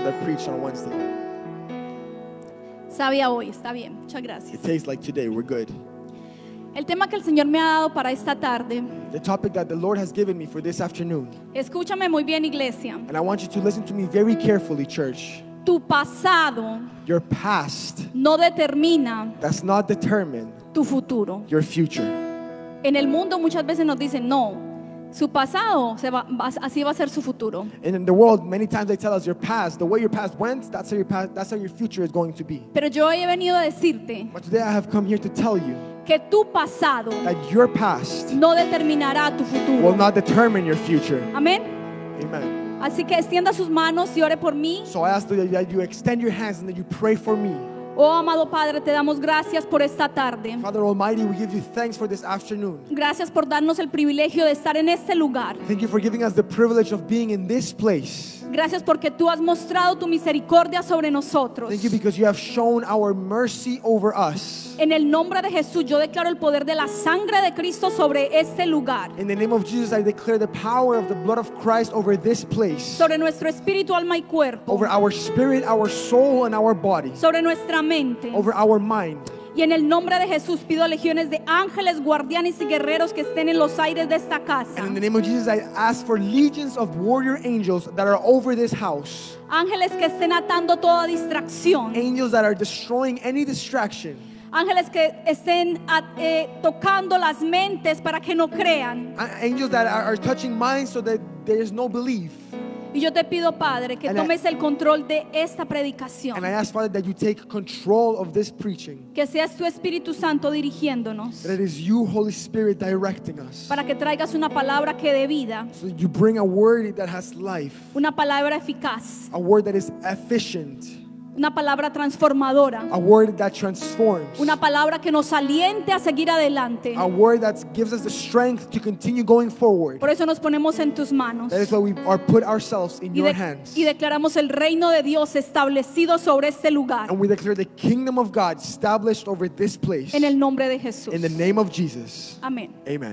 I preached on Wednesday. Sabía hoy, está bien, muchas gracias. It tastes like today. We're good. El tema que el Señor me ha dado para esta tarde, The topic that the Lord has given me for this afternoon, escúchame muy bien, iglesia. and I want you to listen to me very carefully, church. Tu pasado Your past no determina does not determine tu futuro. your future. En el mundo muchas veces nos dicen, no, su pasado así va a ser su futuro. And in the world, many times they tell us your past, the way your past went, that's how your future is going to be. Pero yo hoy he venido a decirte But today I have come here to tell you que tu pasado that your past no determinará tu will futuro. not determine your future. Amén. Amen. Así que extienda sus manos y ore por mí. So I ask that you extend your hands and that you pray for me. Oh, amado Padre, te damos gracias por esta tarde. Father Almighty, we give you thanks for this afternoon. Gracias por darnos el privilegio de estar en este lugar. Thank you for giving us the privilege of being in this place. Gracias porque tú has mostrado tu misericordia sobre nosotros. Thank you because you have shown our mercy over us. En el nombre de Jesús, yo declaro el poder de la sangre de Cristo sobre este lugar, In the name of Jesus, I declare the power of the blood of Christ over this place, sobre nuestro espíritu, alma y cuerpo, over our spirit, our soul, and our body, sobre nuestra mente. over our mind. Y en el nombre de Jesús pido legiones de ángeles, guardianes y guerreros que estén en los aires de esta casa. And in the name of Jesus, I ask for legions of warrior angels that are over this house, Ángeles que estén atando toda distracción. angels that are destroying any distraction, Ángeles que estén tocando las mentes para que no crean. angels that are touching minds so that there is no belief. Y yo te pido, Padre, que And I- tomes el control de esta predicación. And I ask, Father, that you take control of this preaching, Que seas tu Espíritu Santo dirigiéndonos, that it is you, Holy Spirit, directing us, para que traigas una palabra que dé vida, so that you bring a word that has life, una palabra eficaz, a word that is efficient, una palabra transformadora, a word that transforms, una palabra que nos aliente a seguir adelante. a word that gives us the strength to continue going forward. Por eso nos ponemos en tus manos That is why we are put ourselves in y, your de- hands. y declaramos el reino de Dios establecido sobre este lugar, And we declare the kingdom of God established over this place. en el nombre de Jesús. In the name of Jesus. Amén. Amen.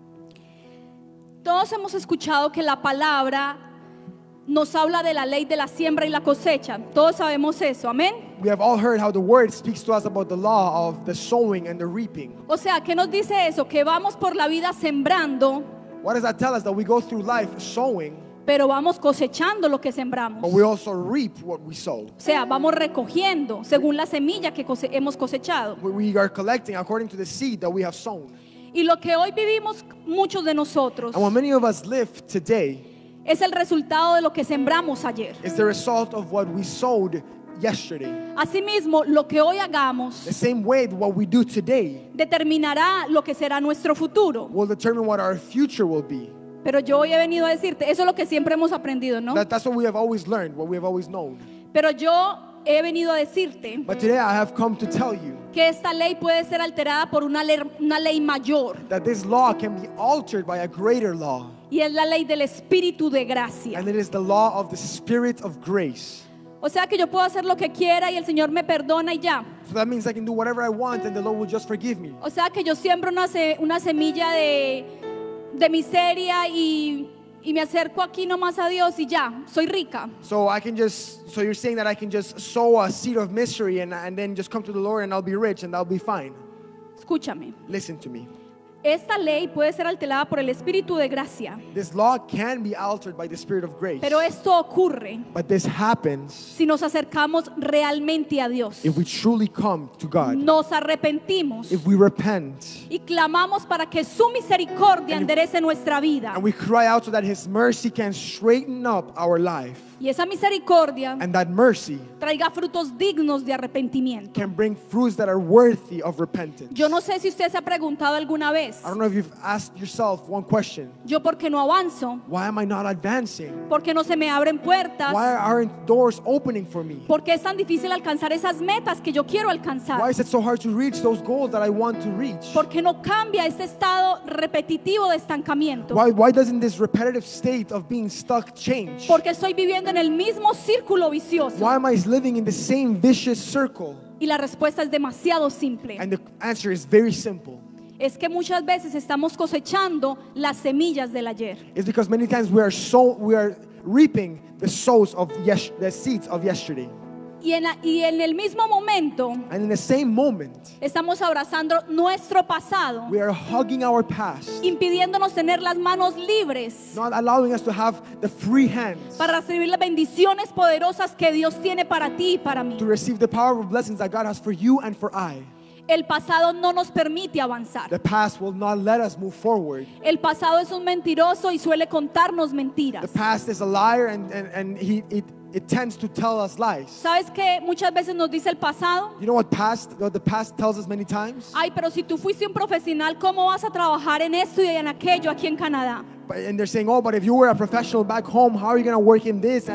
Todos hemos escuchado que la palabra nos habla de la ley de la siembra y la cosecha. Todos sabemos eso, amén. We have all heard how the word speaks to us about the law of the sowing and the reaping. O sea, ¿qué nos dice eso? Que vamos por la vida sembrando, What does that tell us? That we go through life sowing, pero vamos cosechando lo que sembramos. but we also reap what we sow. O sea, vamos recogiendo según la semilla que hemos cosechado. We are collecting according to the seed that we have sown. Y lo que hoy vivimos muchos de nosotros And what many of us live today es el resultado de lo que sembramos ayer. is the result of what we sowed yesterday. Asimismo, lo que hoy hagamos The same way that what we do today determinará lo que será nuestro futuro. will determine what our future will be. Pero yo hoy he venido a decirte, eso es lo que siempre hemos aprendido, ¿no? That's what we have always learned, what we have always known. Pero yo he venido a decirte But today I have come to tell you que esta ley puede ser alterada por una ley mayor, that this law can be altered by a greater law. y es la ley del Espíritu de gracia. And it is the law of the Spirit of grace. O sea que yo puedo hacer lo que quiera y el Señor me perdona y ya. So that means I can do whatever I want and the Lord will just forgive me. O sea que yo siembro una semilla de miseria y me acerco aquí nomás a Dios y ya, soy rica. So you're saying that I can just sow a seed of misery and then just come to the Lord and I'll be rich and I'll be fine. Escúchame, Listen to me. esta ley puede ser alterada por el Espíritu de gracia, This law can be altered by the Spirit of grace. pero esto ocurre But this happens si nos acercamos realmente a Dios, if we truly come to God. nos arrepentimos If we repent y clamamos para que su misericordia enderece nuestra vida. and we cry out so that His mercy can straighten up our life. Y esa misericordia And that mercy traiga frutos dignos de arrepentimiento. can bring fruits that are worthy of repentance. Yo no sé si usted se ha preguntado alguna vez, I don't know if you've asked yourself one question. yo por qué no avanzo, Why am I not advancing? por qué no se me abren puertas, Why aren't doors opening for me? por qué es tan difícil alcanzar esas metas que yo quiero Why alcanzar, is it so hard to reach those goals that I want to reach? por qué no cambia este estado repetitivo de estancamiento, Why doesn't this repetitive state of being stuck change? porque estoy viviendo en el mismo círculo vicioso. Why am I living in the same vicious circle? Y la respuesta es demasiado simple. And the answer is very simple. Es que muchas veces estamos cosechando las semillas del ayer. It's because many times we are reaping the sows of the seeds of yesterday. Y en el mismo momento And in the same moment, estamos abrazando nuestro pasado, we are hugging our past, impidiéndonos tener las manos libres not allowing us to have the free hands para recibir las bendiciones poderosas que Dios tiene para ti y para mí. to receive the powerful blessings that God has for you and for I. El pasado no nos permite avanzar. The past will not let us move forward. El pasado es un mentiroso y suele contarnos mentiras. The past is a liar, and it tends to tell us lies. ¿Sabes qué muchas veces nos dice el pasado? You know what the past tells us many times? Ay, pero si tú fuiste un profesional, ¿cómo vas a trabajar en esto y en aquello aquí en Canadá? And they're saying, oh, but if you were a professional back home, how are you going to work in this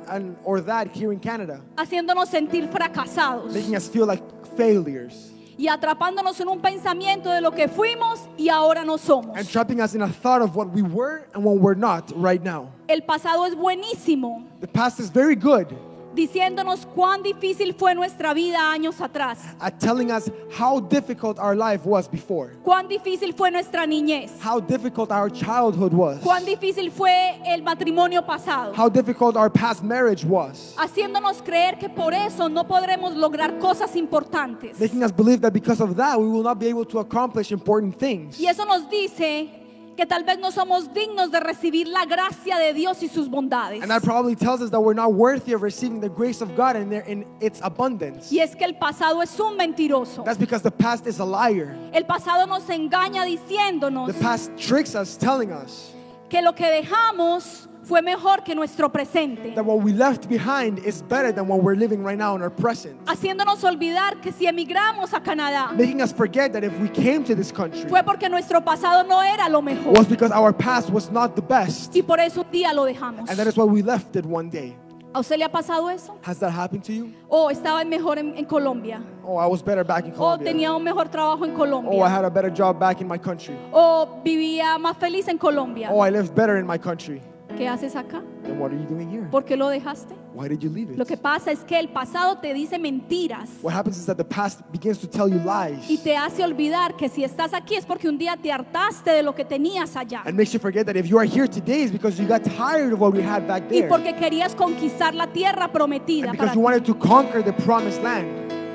or that here in Canada? Haciéndonos sentir fracasados Making us feel like failures. y atrapándonos en un pensamiento de lo que fuimos y ahora no somos. And trapping us in a thought of what we were and what we're not right now. El pasado es buenísimo, The past is very good diciéndonos cuán difícil fue nuestra vida años atrás, at telling us how difficult our life was before, cuán difícil fue nuestra niñez, how difficult our childhood was, cuán difícil fue el matrimonio pasado, how difficult our past marriage was, haciéndonos creer que por eso no podremos lograr cosas importantes. making us believe that because of that we will not be able to accomplish important things. Y eso nos dice que tal vez no somos dignos de recibir la gracia de Dios y sus bondades. And that probably tells us that we're not worthy of receiving the grace of God in its abundance. Y es que el pasado es un mentiroso. That's because the past is a liar. El pasado nos engaña diciéndonos The past tricks us, telling us que lo que dejamos fue mejor que nuestro presente, that what we left behind is better than what we're living right now in our present. haciéndonos olvidar que si emigramos a Canadá Making us forget that if we came to this country, fue porque nuestro pasado no era lo mejor was because our past was not the best. y por eso un día lo dejamos. And that is why we left it one day. ¿A usted le ha pasado eso? Has that happened to you? ¿O estaba mejor en Colombia? Oh, I was better back in ¿O Colombia. tenía un mejor trabajo en Oh, I Colombia? had a better job back in my country. ¿O vivía más feliz en Colombia? Oh, I lived better in my country. ¿Qué haces acá? Then what are you doing here? ¿Por qué lo dejaste? Why did you leave Lo it? que pasa es que el pasado te dice mentiras What happens is that the past begins to tell you y lies te hace olvidar que si estás aquí es porque un día te hartaste de lo que tenías allá and makes you forget that if you are here today is because you got tired of what we had back y there porque querías conquistar la tierra prometida and para because you ti. wanted to conquer the promised land.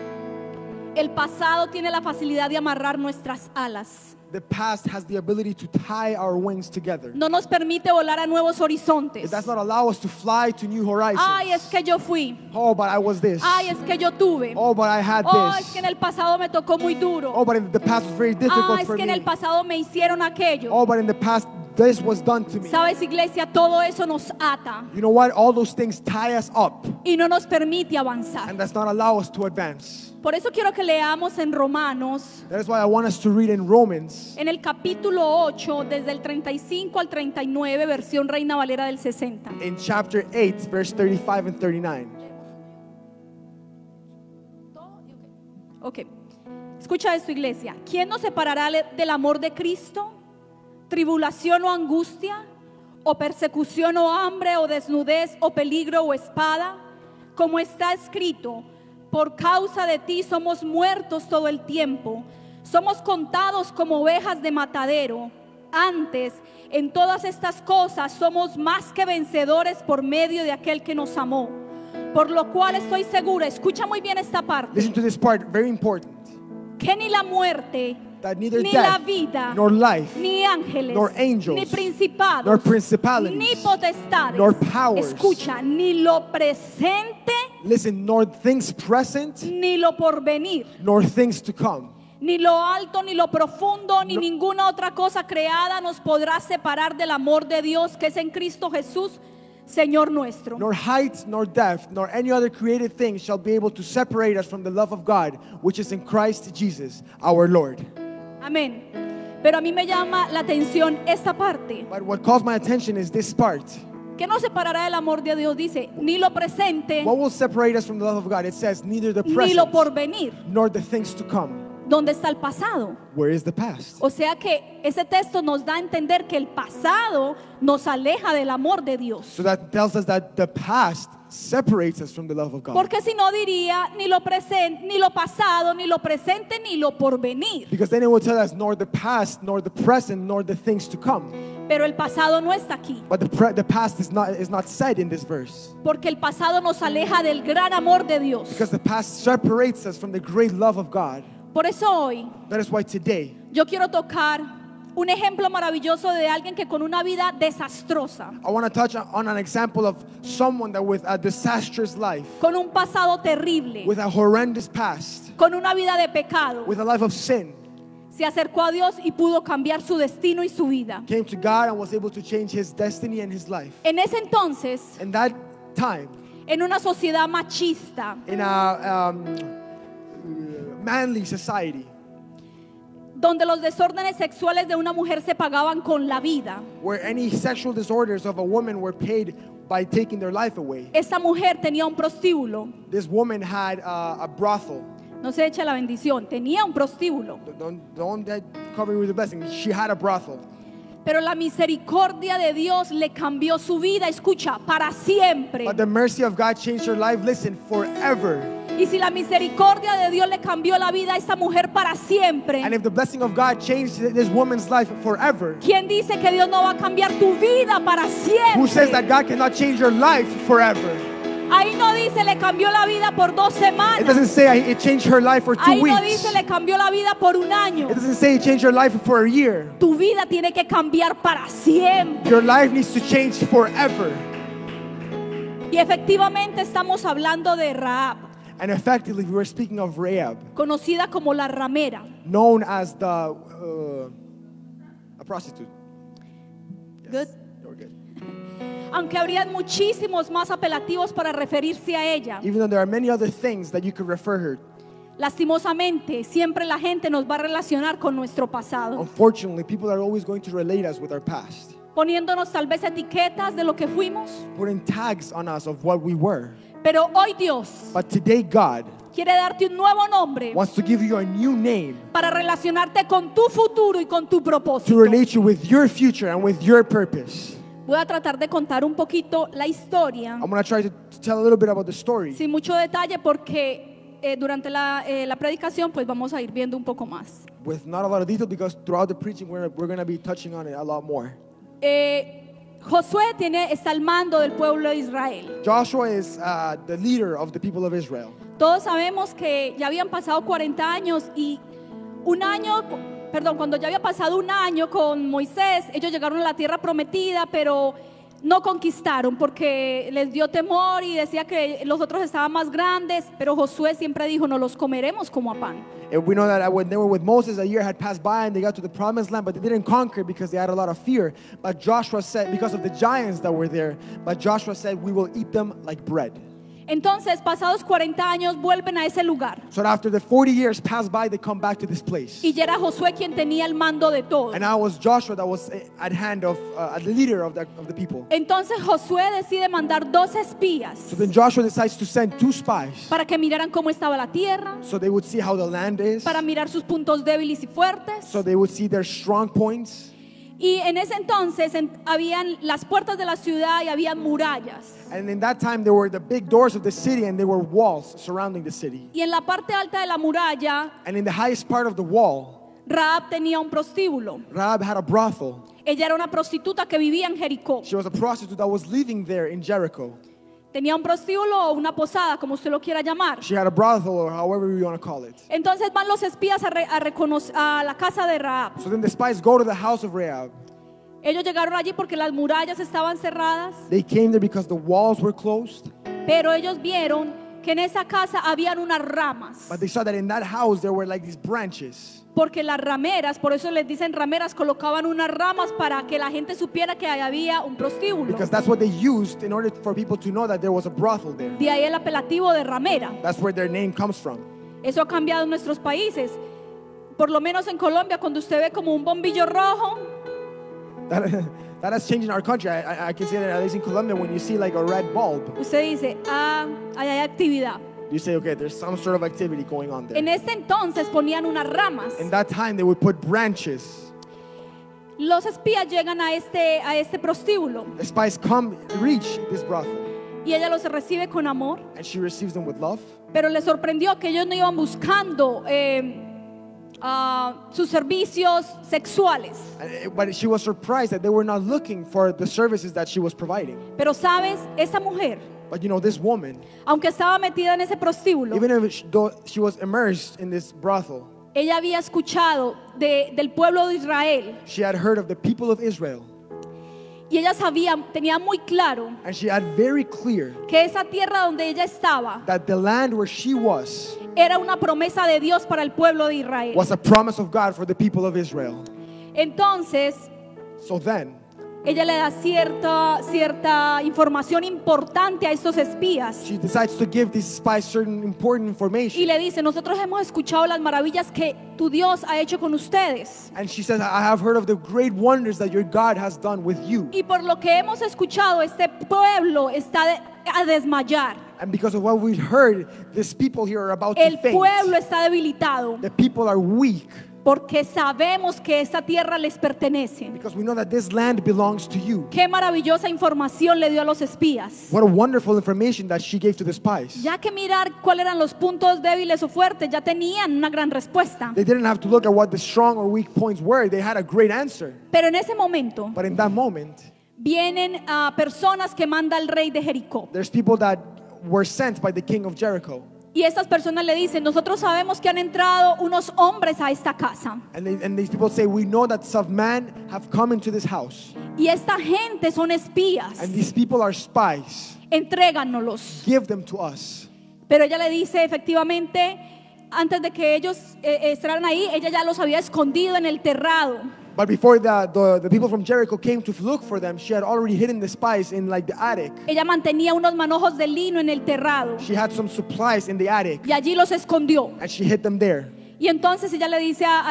El pasado tiene la facilidad de amarrar nuestras alas. The past has the ability to tie our wings together. No nos permite volar a nuevos It horizontes. does not allow us to fly to new horizons. Ay, es que yo fui. Oh, but I was this. Ay, es que yo tuve. Oh, but I had Oh, es this. que en el pasado me tocó muy duro. Oh, but in the past was very Ah, difficult es for que en el me. pasado me hicieron aquello. Oh, but in the past this was done to me. Sabes, iglesia, todo eso nos ata You know what? All those things tie us up y no nos permite avanzar. and does not allow us to advance. Por eso quiero que leamos en Romanos, That is why I want us to read in Romans en el capítulo 8, desde el 35 al 39, versión Reina Valera del 60. in chapter 8, verse 35 and 39. Ok. Escucha esto, iglesia. ¿Quién nos separará del amor de Cristo? ¿Tribulación o angustia? ¿O persecución o hambre? ¿O desnudez o peligro o espada? Como está escrito, por causa de ti somos muertos todo el tiempo. Somos contados como ovejas de matadero. Antes, en todas estas cosas somos más que vencedores por medio de aquel que nos amó. Por lo cual estoy segura, escucha muy bien esta parte, Listen to this part, very important. que ni la muerte, That neither ni la death, vida, nor life, ni ángeles, nor angels, ni principados, nor principalities, ni potestades, nor powers, escucha, ni lo presente, listen, nor things present, ni lo porvenir, nor things to come, ni lo alto, ni lo profundo, ni ninguna otra cosa creada nos podrá separar del amor de Dios que es en Cristo Jesús, Señor nuestro. nor height, nor depth, nor any other created thing shall be able to separate us from the love of God, which is in Christ Jesus, our Lord. Amén. Pero a mí me llama la atención esta parte. But what calls my attention is this part. ¿Qué nos separará del amor de Dios? Dice, ni lo presente, What will separate us from the love of God? It says, neither the ni present, lo porvenir, nor the things to come, ¿Dónde está el pasado? Where is the past? O sea que ese texto nos da a entender que el pasado nos aleja del amor de Dios. So that tells us that the past separates us from the love of God. Porque si no diría ni lo presente, ni lo pasado, ni lo presente, ni lo porvenir. Because then it will tell us nor the past, nor the present, nor the things to come. Pero el pasado no está aquí. But the past is not said in this verse. Porque el pasado nos aleja del gran amor de Dios. Because the past separates us from the great love of God. Por eso hoy That is why today yo quiero tocar un ejemplo maravilloso de alguien que con una vida desastrosa, I want to touch on an example of someone that with a disastrous life, con un pasado terrible, with a horrendous past, con una vida de pecado, with a life of sin, se acercó a Dios y pudo cambiar su destino y su vida. came to God and was able to change his destiny and his life. En ese entonces, In that time, en una sociedad machista, in a manly society, donde los desórdenes sexuales de una mujer se pagaban con la vida, where any sexual disorders of a woman were paid by taking their life away, esa mujer tenía un prostíbulo. this woman had a brothel. No se eche la bendición, tenía un prostíbulo. Don't cover you with the blessing. She had a brothel. Pero la misericordia de Dios le cambió su vida, escucha, para siempre. But the mercy of God changed her life, listen, forever. Y si la misericordia de Dios le cambió la vida a esa mujer para siempre, And if the blessing of God changed this woman's life forever, ¿quién dice que Dios no va a cambiar tu vida para who says that siempre? God cannot change your life forever? Ahí no dice le cambió la vida por 2 It semanas. doesn't say it changed her life for 2 Ahí no weeks. dice le cambió la vida por 1 año. It doesn't say it changed your life for a year. Tu vida tiene que cambiar para siempre. Your life needs to change forever. Y efectivamente estamos hablando de Rahab, And effectively, we were speaking of Rahab, conocida como la ramera. known as a prostitute. Good. You're good. Aunque habrían muchísimos más apelativos para referirse a ella, Even though there are many other things that you could refer her, lastimosamente siempre la gente nos va a relacionar con nuestro pasado, unfortunately, people are always going to relate us with our past, poniéndonos tal vez etiquetas de lo que fuimos. putting tags on us of what we were. Pero hoy Dios But today, God quiere darte un nuevo nombre wants to give you a new name para relacionarte con tu futuro y con tu to propósito. relate you with your future and with your purpose. Voy a tratar de contar un poquito la historia, I'm going to try to tell a little bit about the story sin mucho detalle, porque durante la predicación pues vamos a ir viendo un poco más. with not a lot of detail because throughout the preaching we're going to be touching on it a lot more. Josué está al mando del pueblo de Israel. Joshua is the leader of the people of Israel. Todos sabemos que ya habían pasado 40 años y cuando ya había pasado 1 año con Moisés, ellos llegaron a la tierra prometida, pero no conquistaron porque les dio temor y decía que los otros estaban más grandes, pero Josué siempre dijo, no los comeremos como a pan. And we know that when they were with Moses, a year had passed by and they got to the promised land, but they didn't conquer because they had a lot of fear. But Joshua said, because of the giants that were there, but Joshua said, we will eat them like bread. Entonces, pasados 40 años, vuelven a ese lugar. So after the 40 years passed by, they come back to this place. Y ya era Josué quien tenía el mando de todo. And now it was Joshua that was at hand of the leader of the people. Entonces Josué decide mandar 2 espías So then Joshua decides to send 2 spies para que miraran cómo estaba la tierra, so they would see how the land is, para mirar sus puntos débiles y fuertes. so they would see their strong points. Y en ese entonces habían las puertas de la ciudad y habían murallas. And in that time, there were the big doors of the city and there were walls surrounding the city. Y en la parte alta de la muralla, And in the highest part of the wall, Rahab tenía un prostíbulo. Rahab had a brothel. Ella era una prostituta que vivía en Jericó. She was a prostitute that was living there in Jericho. Tenía un prostíbulo o una posada, como usted lo quiera llamar. She had a brothel, or however you want to call it. Entonces van los espías a la casa de Rahab. So then the spies go to the house of Rahab. Ellos llegaron allí porque las murallas estaban cerradas, They came there because the walls were closed. pero ellos vieron que en esa casa habían unas ramas. But they saw that in that house there were like these branches. Porque las rameras, por eso les dicen rameras, colocaban unas ramas para que la gente supiera que ahí había un prostíbulo. Because that's what they used in order for people to know that there was a brothel there. De ahí el apelativo de ramera. That's where their name comes from. Eso ha cambiado en nuestros países. Por lo menos en Colombia, cuando usted ve como un bombillo rojo, That has changed in our country. I can say that at least in Colombia, when you see like a red bulb, usted dice, ahí hay actividad. You say, okay, there's some sort of activity going on there. En ese entonces ponían unas ramas. In that time, they would put branches. Los espías llegan a este prostíbulo The spies reach this brothel, y ella los recibe con amor, and she receives them with love. pero les sorprendió que ellos no iban buscando sus servicios sexuales. But she was surprised that they were not looking for the services that she was providing. Pero sabes, esa mujer, But you know, this woman, aunque estaba metida en ese prostíbulo, even if though she was immersed in this brothel, ella había escuchado del pueblo de Israel she had heard of the people of Israel, y ella tenía muy claro and she had very clear que esa tierra donde ella estaba that the land where she was era una promesa de Dios para el pueblo de Israel. was a promise of God for the people of Israel. Entonces, So then, ella le da cierta información importante a estos espías she decides to give these spies certain important y information. le dice: nosotros hemos escuchado las maravillas que tu Dios ha hecho con ustedes, And she says, I have heard of the great wonders that your God has done with you. y por lo que hemos escuchado, este pueblo está a desmayar. And because of what we've heard, these people here are about to El faint. pueblo está debilitado The people are weak porque sabemos que esta tierra les pertenece. because we know that this land belongs to you. Qué maravillosa información le dio a los espías. What a wonderful information that she gave to the spies. Ya que mirar cuáles eran los puntos débiles o fuertes, ya tenían una gran respuesta. They didn't have to look at what the strong or weak points were. They had a great answer. Pero en ese momento But in that moment, vienen a personas que manda el rey de Jericó. there's people that were sent by the king of Jericho. Y estas personas le dicen: nosotros sabemos que han entrado unos hombres a esta casa. And these people say, we know that some men have come into this house. Y esta gente son espías. And these people are spies. Entréganoslos. Give them to us. Pero ella le dice, efectivamente, antes de que ellos entraran ahí, ella ya los había escondido en el terrado. But before the people from Jericho came to look for them, she had already hidden the spies in like the attic. Ella mantenía unos manojos de lino en el terrado She had some supplies in the attic, y allí los escondió. and she hid them there. Y entonces ella le dice a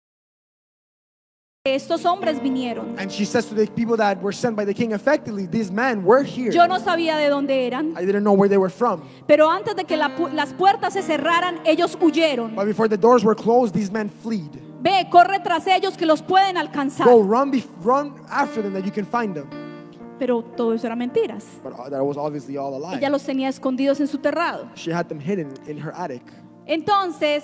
estos hombres vinieron. And she says to the people that were sent by the king, effectively, these men were here. Yo no sabía de dónde eran, I didn't know where they were from. pero antes de que las puertas se cerraran, ellos huyeron. But before the doors were closed, these men fled. Ve, corre tras ellos que los pueden alcanzar. Go, run after them that you can find them. Pero todo eso era mentiras. But that was obviously all a lie. Ella los tenía escondidos en su terrado. She had them hidden in her attic. Entonces,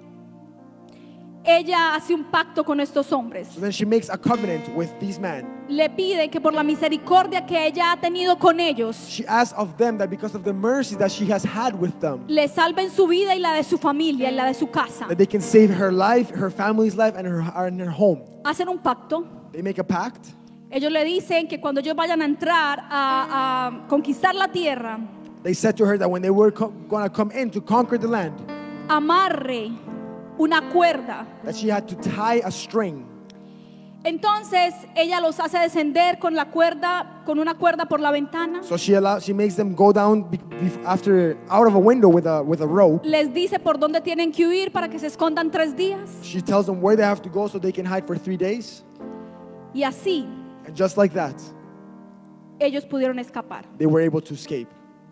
ella hace un pacto con estos hombres. So then she makes a covenant with these men. Le pide que por la misericordia que ella ha tenido con ellos, She asks of them that because of the mercy that she has had with them, le salven su vida y la de su familia y la de su casa. that they can save her life, her family's life, and her home. Hacen un pacto. They make a pact. Ellos le dicen que cuando ellos vayan a entrar a conquistar la tierra, They said to her that when they were going to come in to conquer the land, amarre una cuerda. that she had to tie a string. Entonces ella los hace descender con una cuerda por la ventana. So she makes them go down out of a window with a rope. Les dice por dónde tienen que huir para que se escondan 3 días. She tells them where they have to go so they can hide for 3 days. Y así And just like that, ellos pudieron escapar. they were able to escape.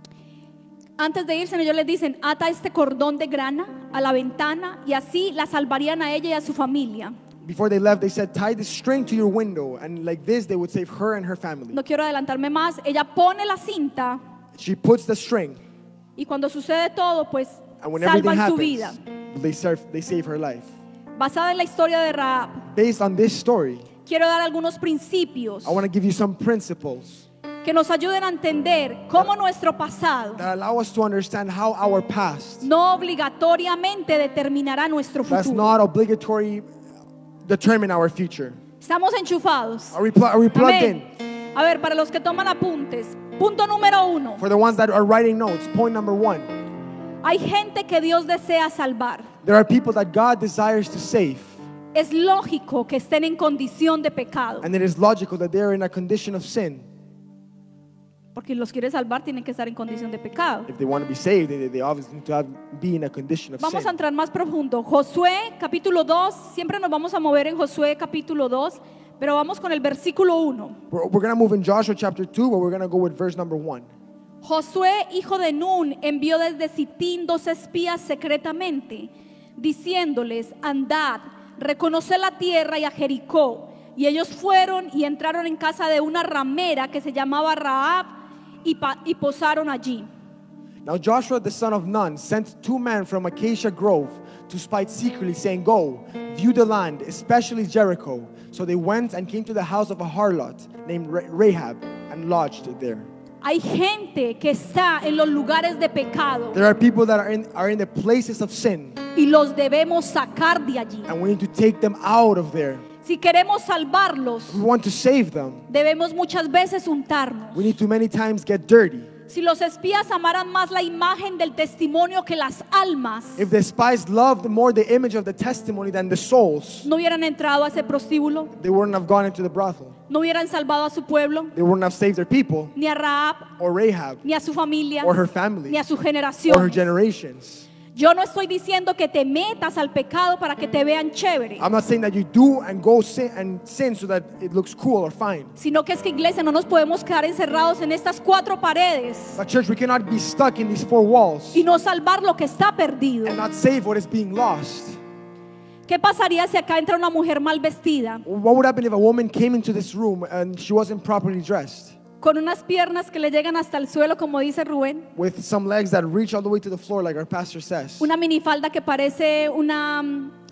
Antes de irse, ellos les dicen: ata este cordón de grana a la ventana, y así la salvarían a ella y a su familia. Before they left, they said, tie the string to your window. And like this, they would save her and her family. No quiero adelantarme más. Ella pone la cinta She puts the string. y cuando sucede todo, pues And when everything salvan su happens, vida. they save her life. Basada en la historia de Rahab, Based on this story, quiero dar algunos principios I want to give you some principles que nos ayuden a entender cómo nuestro pasado that allow us to understand how our past no obligatoriamente determinará nuestro does futuro. not obligatory determine our future. Estamos enchufados. Are we plugged Amén. in? A ver, para los que toman apuntes, punto número 1. For the ones that are writing notes, point number 1. Hay gente que Dios desea salvar. There are people that God desires to save. Es lógico que estén en condición de pecado, And it is logical that they are in a condition of sin. porque los quiere salvar, tienen que estar en condición de pecado. If they want to be saved, they obviously need to be in a condition of Vamos a sin. entrar más profundo. Josué capítulo 2, siempre nos vamos a mover en Josué capítulo 2, pero vamos con el versículo 1. We're going to move in Joshua chapter 2, but we're going to go with verse number 1. Josué, hijo de Nun, envió desde Sitín 2 espías secretamente, diciéndoles: andad, reconoced la tierra y a Jericó. Y ellos fueron y entraron en casa de una ramera que se llamaba Rahab y posaron allí. Now Joshua the son of Nun sent 2 men from Acacia Grove to spy secretly, saying, go, view the land, especially Jericho. So they went and came to the house of a harlot named Rahab and lodged there. Hay gente que está en los lugares de pecado There are people that are in the places of sin, y los debemos sacar de allí. and we need to take them out of there. Si queremos salvarlos, We want to save them. debemos muchas veces untarnos. We need to many times get dirty. Si los espías amaran más la imagen del testimonio que las almas, If the spies loved more the image of the testimony than the souls, no hubieran entrado a ese prostíbulo, they wouldn't have gone into the brothel. no hubieran salvado a su pueblo, They wouldn't have saved their people, ni a Rahab, or Rahab, ni a su familia, or her family, ni a sus or her generaciones. generations. Yo no estoy diciendo que te metas al pecado para que te vean chévere, I'm not saying that you do and go sin so that it looks cool or fine. sino que es que, iglesia, no nos podemos quedar encerrados en estas 4 paredes But church, we cannot be stuck in these 4 walls y no salvar lo que está perdido. and not save what is being lost. ¿Qué pasaría si acá entra una mujer mal vestida, What would happen if a woman came into this room and she wasn't properly dressed, con unas piernas que le llegan hasta el suelo, como dice Rubén, with some legs that reach all the way to the floor, like our pastor says, una minifalda que parece una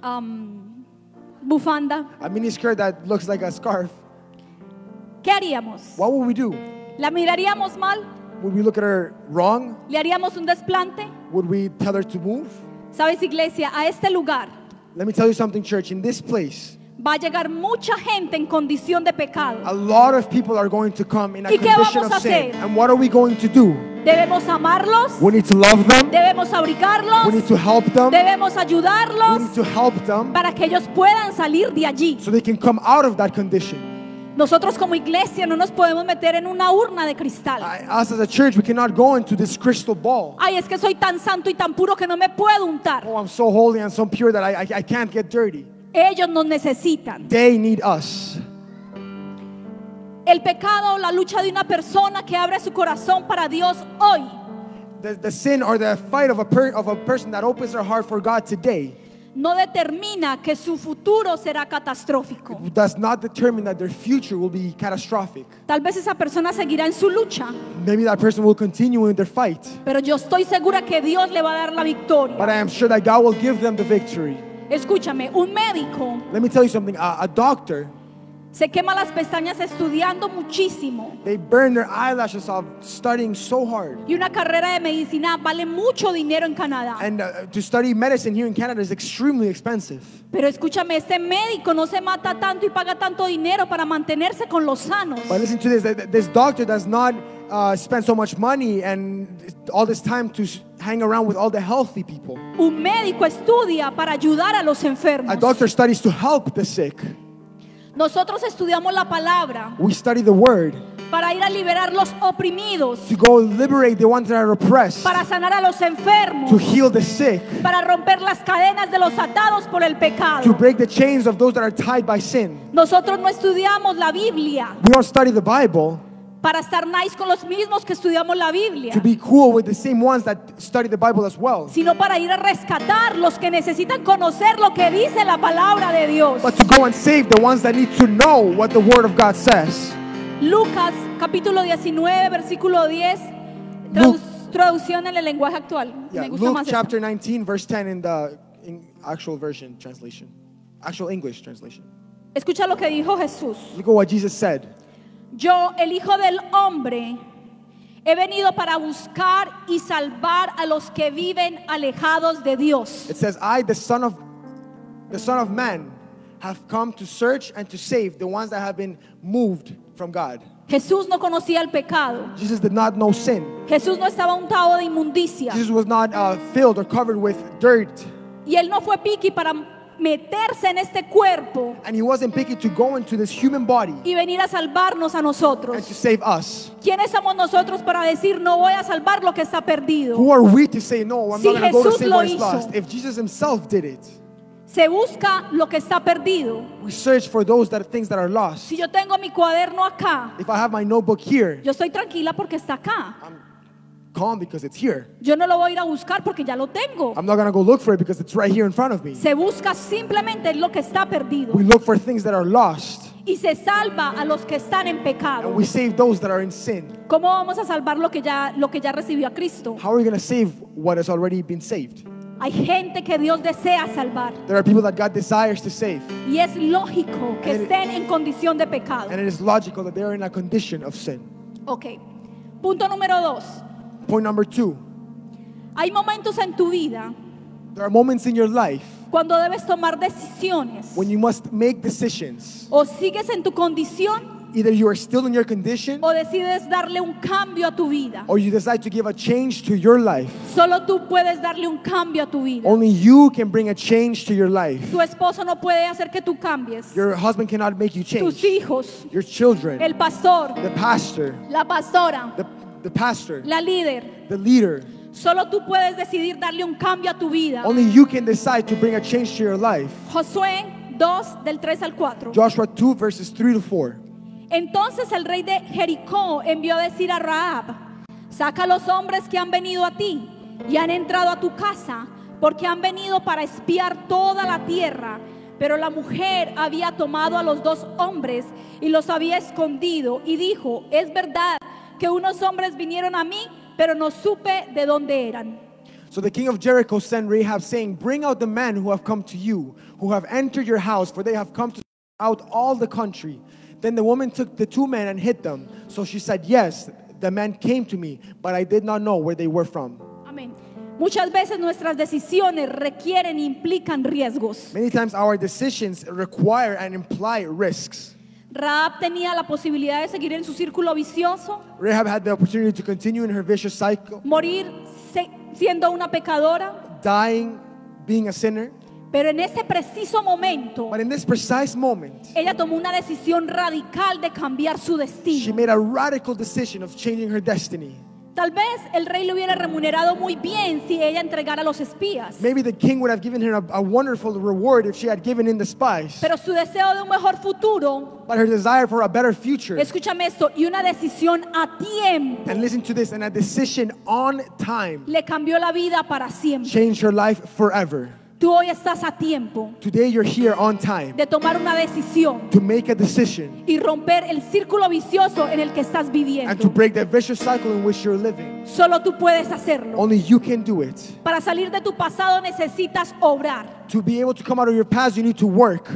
bufanda? a mini skirt that looks like a scarf? ¿Qué haríamos? What would we do? ¿La miraríamos mal? Would we look at her wrong? ¿Le haríamos un desplante? Would we tell her to move? ¿Sabes, iglesia? A este lugar Let me tell you something, church. In this place, va a llegar mucha gente en condición de pecado. a lot of people are going to come in a ¿Y qué condition vamos a of sin. hacer? And what are we going to do? Debemos amarlos, We need to love them. debemos We abrigarlos, need to help them. debemos We ayudarlos need to help them para que ellos puedan salir de allí. so they can come out of that condition. Nosotros como iglesia no nos podemos meter en una urna de cristal. Us as a church, we cannot go into this crystal ball. Ay, es que soy tan santo y tan puro que no me puedo untar. Oh, I'm so holy and so pure that I can't get dirty. Ellos nos necesitan. They need us. El pecado, la lucha de una persona que abre su corazón para Dios hoy, The sin or the fight of a person that opens their heart for God today no determina que su futuro será catastrófico. does not determine that their future will be catastrophic. Tal vez esa persona seguirá en su lucha, Maybe that person will continue in their fight, pero yo estoy segura que Dios le va a dar la but victoria. I am sure that God will give them the victory. Escúchame, un médico Let me tell you something. A doctor, se quema las pestañas estudiando muchísimo, they burn their eyelashes off studying so hard. y una carrera de medicina vale mucho dinero en Canadá. And to study medicine here in Canada is extremely expensive. Pero escúchame, este médico no se mata tanto y paga tanto dinero para mantenerse con los sanos. But listen to this. This doctor does not spend so much money and all this time to hang around with all the healthy people. Un médico estudia para ayudar a los enfermos. A doctor studies to help the sick. Nosotros estudiamos la palabra We study the word para ir a liberar los oprimidos, to go liberate the ones that are oppressed, para sanar a los enfermos, to heal the sick, para romper las cadenas de los atados por el to pecado. break the chains of those that are tied by sin. Nosotros no estudiamos la Biblia We don't study the Bible para estar nice con los mismos que estudiamos la Biblia, to be cool with the same ones that study the Bible as well, sino para ir a rescatar los que necesitan conocer lo que dice la palabra de Dios. but to go and save the ones that need to know what the Word of God says. Lucas capítulo 19 versículo 10, Luke- traducción en el lenguaje actual. Yeah, Me gusta Luke más esta. chapter 19, verse 10 in the actual version translation, actual English translation. Escucha lo que dijo Jesús. Look at what Jesus said. Yo, el Hijo del Hombre, he venido para buscar y salvar a los que viven alejados de Dios. It says, I, the Son of Man, have come to search and to save the ones that have been moved from God. Jesús no conocía el pecado. Jesus did not know sin. Jesús no estaba untado de inmundicia. Jesus was not filled or covered with dirt. Y él no fue piqui para meterse en este cuerpo And he wasn't picky to go into this human body y venir a salvarnos a and to nosotros. save us. ¿Quiénes somos nosotros para decir no voy a salvar lo que está perdido? Who are we to say, no, I'm Si not going to go to Jesús save lo what is hizo. lost? If Jesus himself did it, Se busca lo que está perdido. we search for those things that are lost. Si yo tengo mi cuaderno acá, If I have my notebook here, yo estoy tranquila porque está acá. calm because it's here. Yo no lo voy a ir a buscar porque ya lo tengo. I'm not going to go look for it because it's right here in front of me. Se busca simplemente lo que está perdido. We look for things that are lost, Y se salva a los que están en pecado. and we save those that are in sin. ¿Cómo vamos a salvar lo que ya recibió a Cristo? How are we going to save what has already been saved? Hay gente que Dios desea salvar. There are people that God desires to save, Y es lógico que And it- estén en condición de pecado. and it is logical that they are in a condition of sin. Ok. Punto número 2. Point number 2, Hay momentos en tu vida there are moments in your life cuando debes tomar decisiones. when you must make decisions. O sigues en tu condición Either you are still in your condition o decides darle un cambio a tu vida. or you decide to give a change to your life. Solo tú puedes darle un cambio a tu vida. Only you can bring a change to your life. Tu esposo no puede hacer que tú cambies. Your husband cannot make you Tus change. hijos, Your children, el pastor, the pastor, la pastora, the pastor, la líder. the leader. Solo tú puedes decidir darle un cambio a tu vida. Only you can decide to bring a change to your life. Josué 2 del 3 al 4. Joshua 2 verses 3 to 4. Entonces el rey de Jericó envió a decir a Rahab: saca a los hombres que han venido a ti y han entrado a tu casa, porque han venido para espiar toda la tierra. Pero la mujer había tomado a los 2 hombres y los había escondido, y dijo: es verdad que unos hombres vinieron a mí, pero no supe de dónde eran. So the king of Jericho sent Rahab, saying, bring out the men who have come to you, who have entered your house, for they have come to out all the country. Then the woman took the 2 men and hid them. So she said, yes, the men came to me, but I did not know where they were from. Amén. Muchas veces nuestras decisiones requieren e implican riesgos. Many times our decisions require and imply risks. Rahab tenía la posibilidad de seguir en su círculo vicioso, Rahab had the opportunity to continue in her vicious cycle, morir siendo una pecadora, dying, being a sinner. pero en ese preciso momento But in this precise moment, ella tomó una decisión radical de cambiar su she destino. made a radical decision of changing her destiny. Tal vez el rey le hubiera remunerado muy bien si ella entregara a los espías, Maybe the king would have given her a wonderful reward if she had given in the spies. pero su deseo de un mejor futuro, But her desire for a better future, escúchame esto, y una decisión a tiempo and listen to this, and a decision on time, le cambió la vida para siempre. changed her life forever. Tú hoy estás a tiempo Today you're here on time de tomar una decisión to make a decision y romper el círculo vicioso en el que estás and to viviendo. break the vicious cycle in which you're living. Solo tú puedes hacerlo. Only you can do it. Para salir de tu pasado necesitas obrar. To be able to come out of your past, you need to work.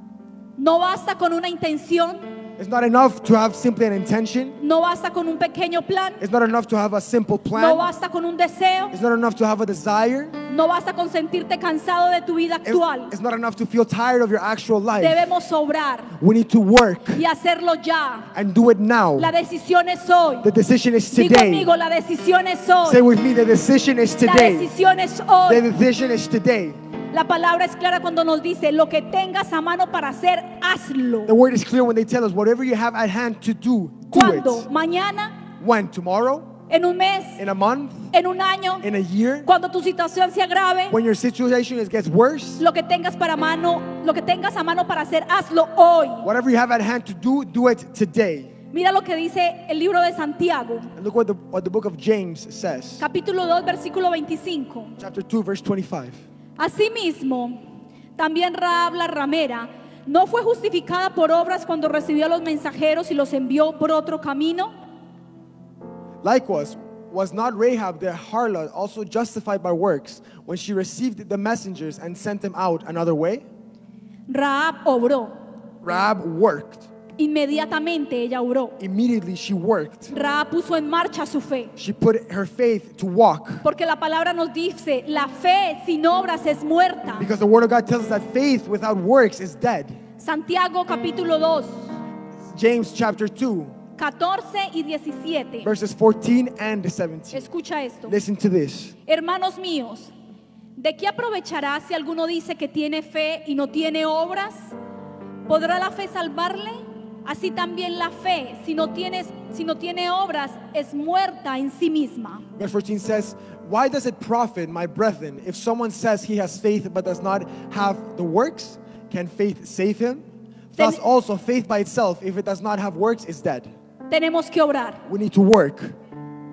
No basta con una intención, It's not enough to have simply an intention. no basta con un pequeño plan, It's not enough to have a simple no plan. basta con un deseo, It's not enough to have a desire. no basta con sentirte cansado de tu vida actual. It's not enough to feel tired of your actual life. Debemos obrar We need to work y hacerlo ya. and do it now. La decisión es hoy. The decision is Di today. conmigo, la decisión es Say hoy. with me, the decision is La today. decisión es The hoy. decision is today. La palabra es clara cuando nos dice: lo que tengas a mano para hacer, hazlo. The word is clear when they tell us whatever you have at hand to do ¿Cuándo? it. Mañana, When? Tomorrow? en un mes, In a month? en un año, In a year? cuando tu situación se agrave. When your situation gets worse? Lo que tengas a mano para hacer, hazlo hoy. Whatever you have at hand to do it today. Mira lo que dice el libro de Santiago, And look what the book of James says. capítulo 2, versículo 25. Chapter 2, verse 25. Asimismo, también Rahab la ramera no fue justificada por obras cuando recibió a los mensajeros y los envió por otro camino. Likewise, was not Rahab the harlot also justified by works when she received the messengers and sent them out another way? Rahab obró. Rahab worked. Inmediatamente ella obró. Immediately she worked. Rahab puso en marcha su fe. She put her faith to walk. Porque la palabra nos dice: la fe sin obras es muerta. Because the word of God tells us that faith without works is dead. Santiago capítulo 2, James chapter 2, 14 y 17. verses 14 and 17. Escucha esto. Listen to this. Hermanos míos, ¿de qué aprovechará si alguno dice que tiene fe y no tiene obras? ¿Podrá la fe salvarle? Así también la fe, si no tiene obras, es muerta en sí misma. Verse 14 says, why does it profit, my brethren, if someone says he has faith but does not have the works? Can faith save him? Thus also faith by itself, if it does not have works, is dead. Tenemos que obrar. We need to work.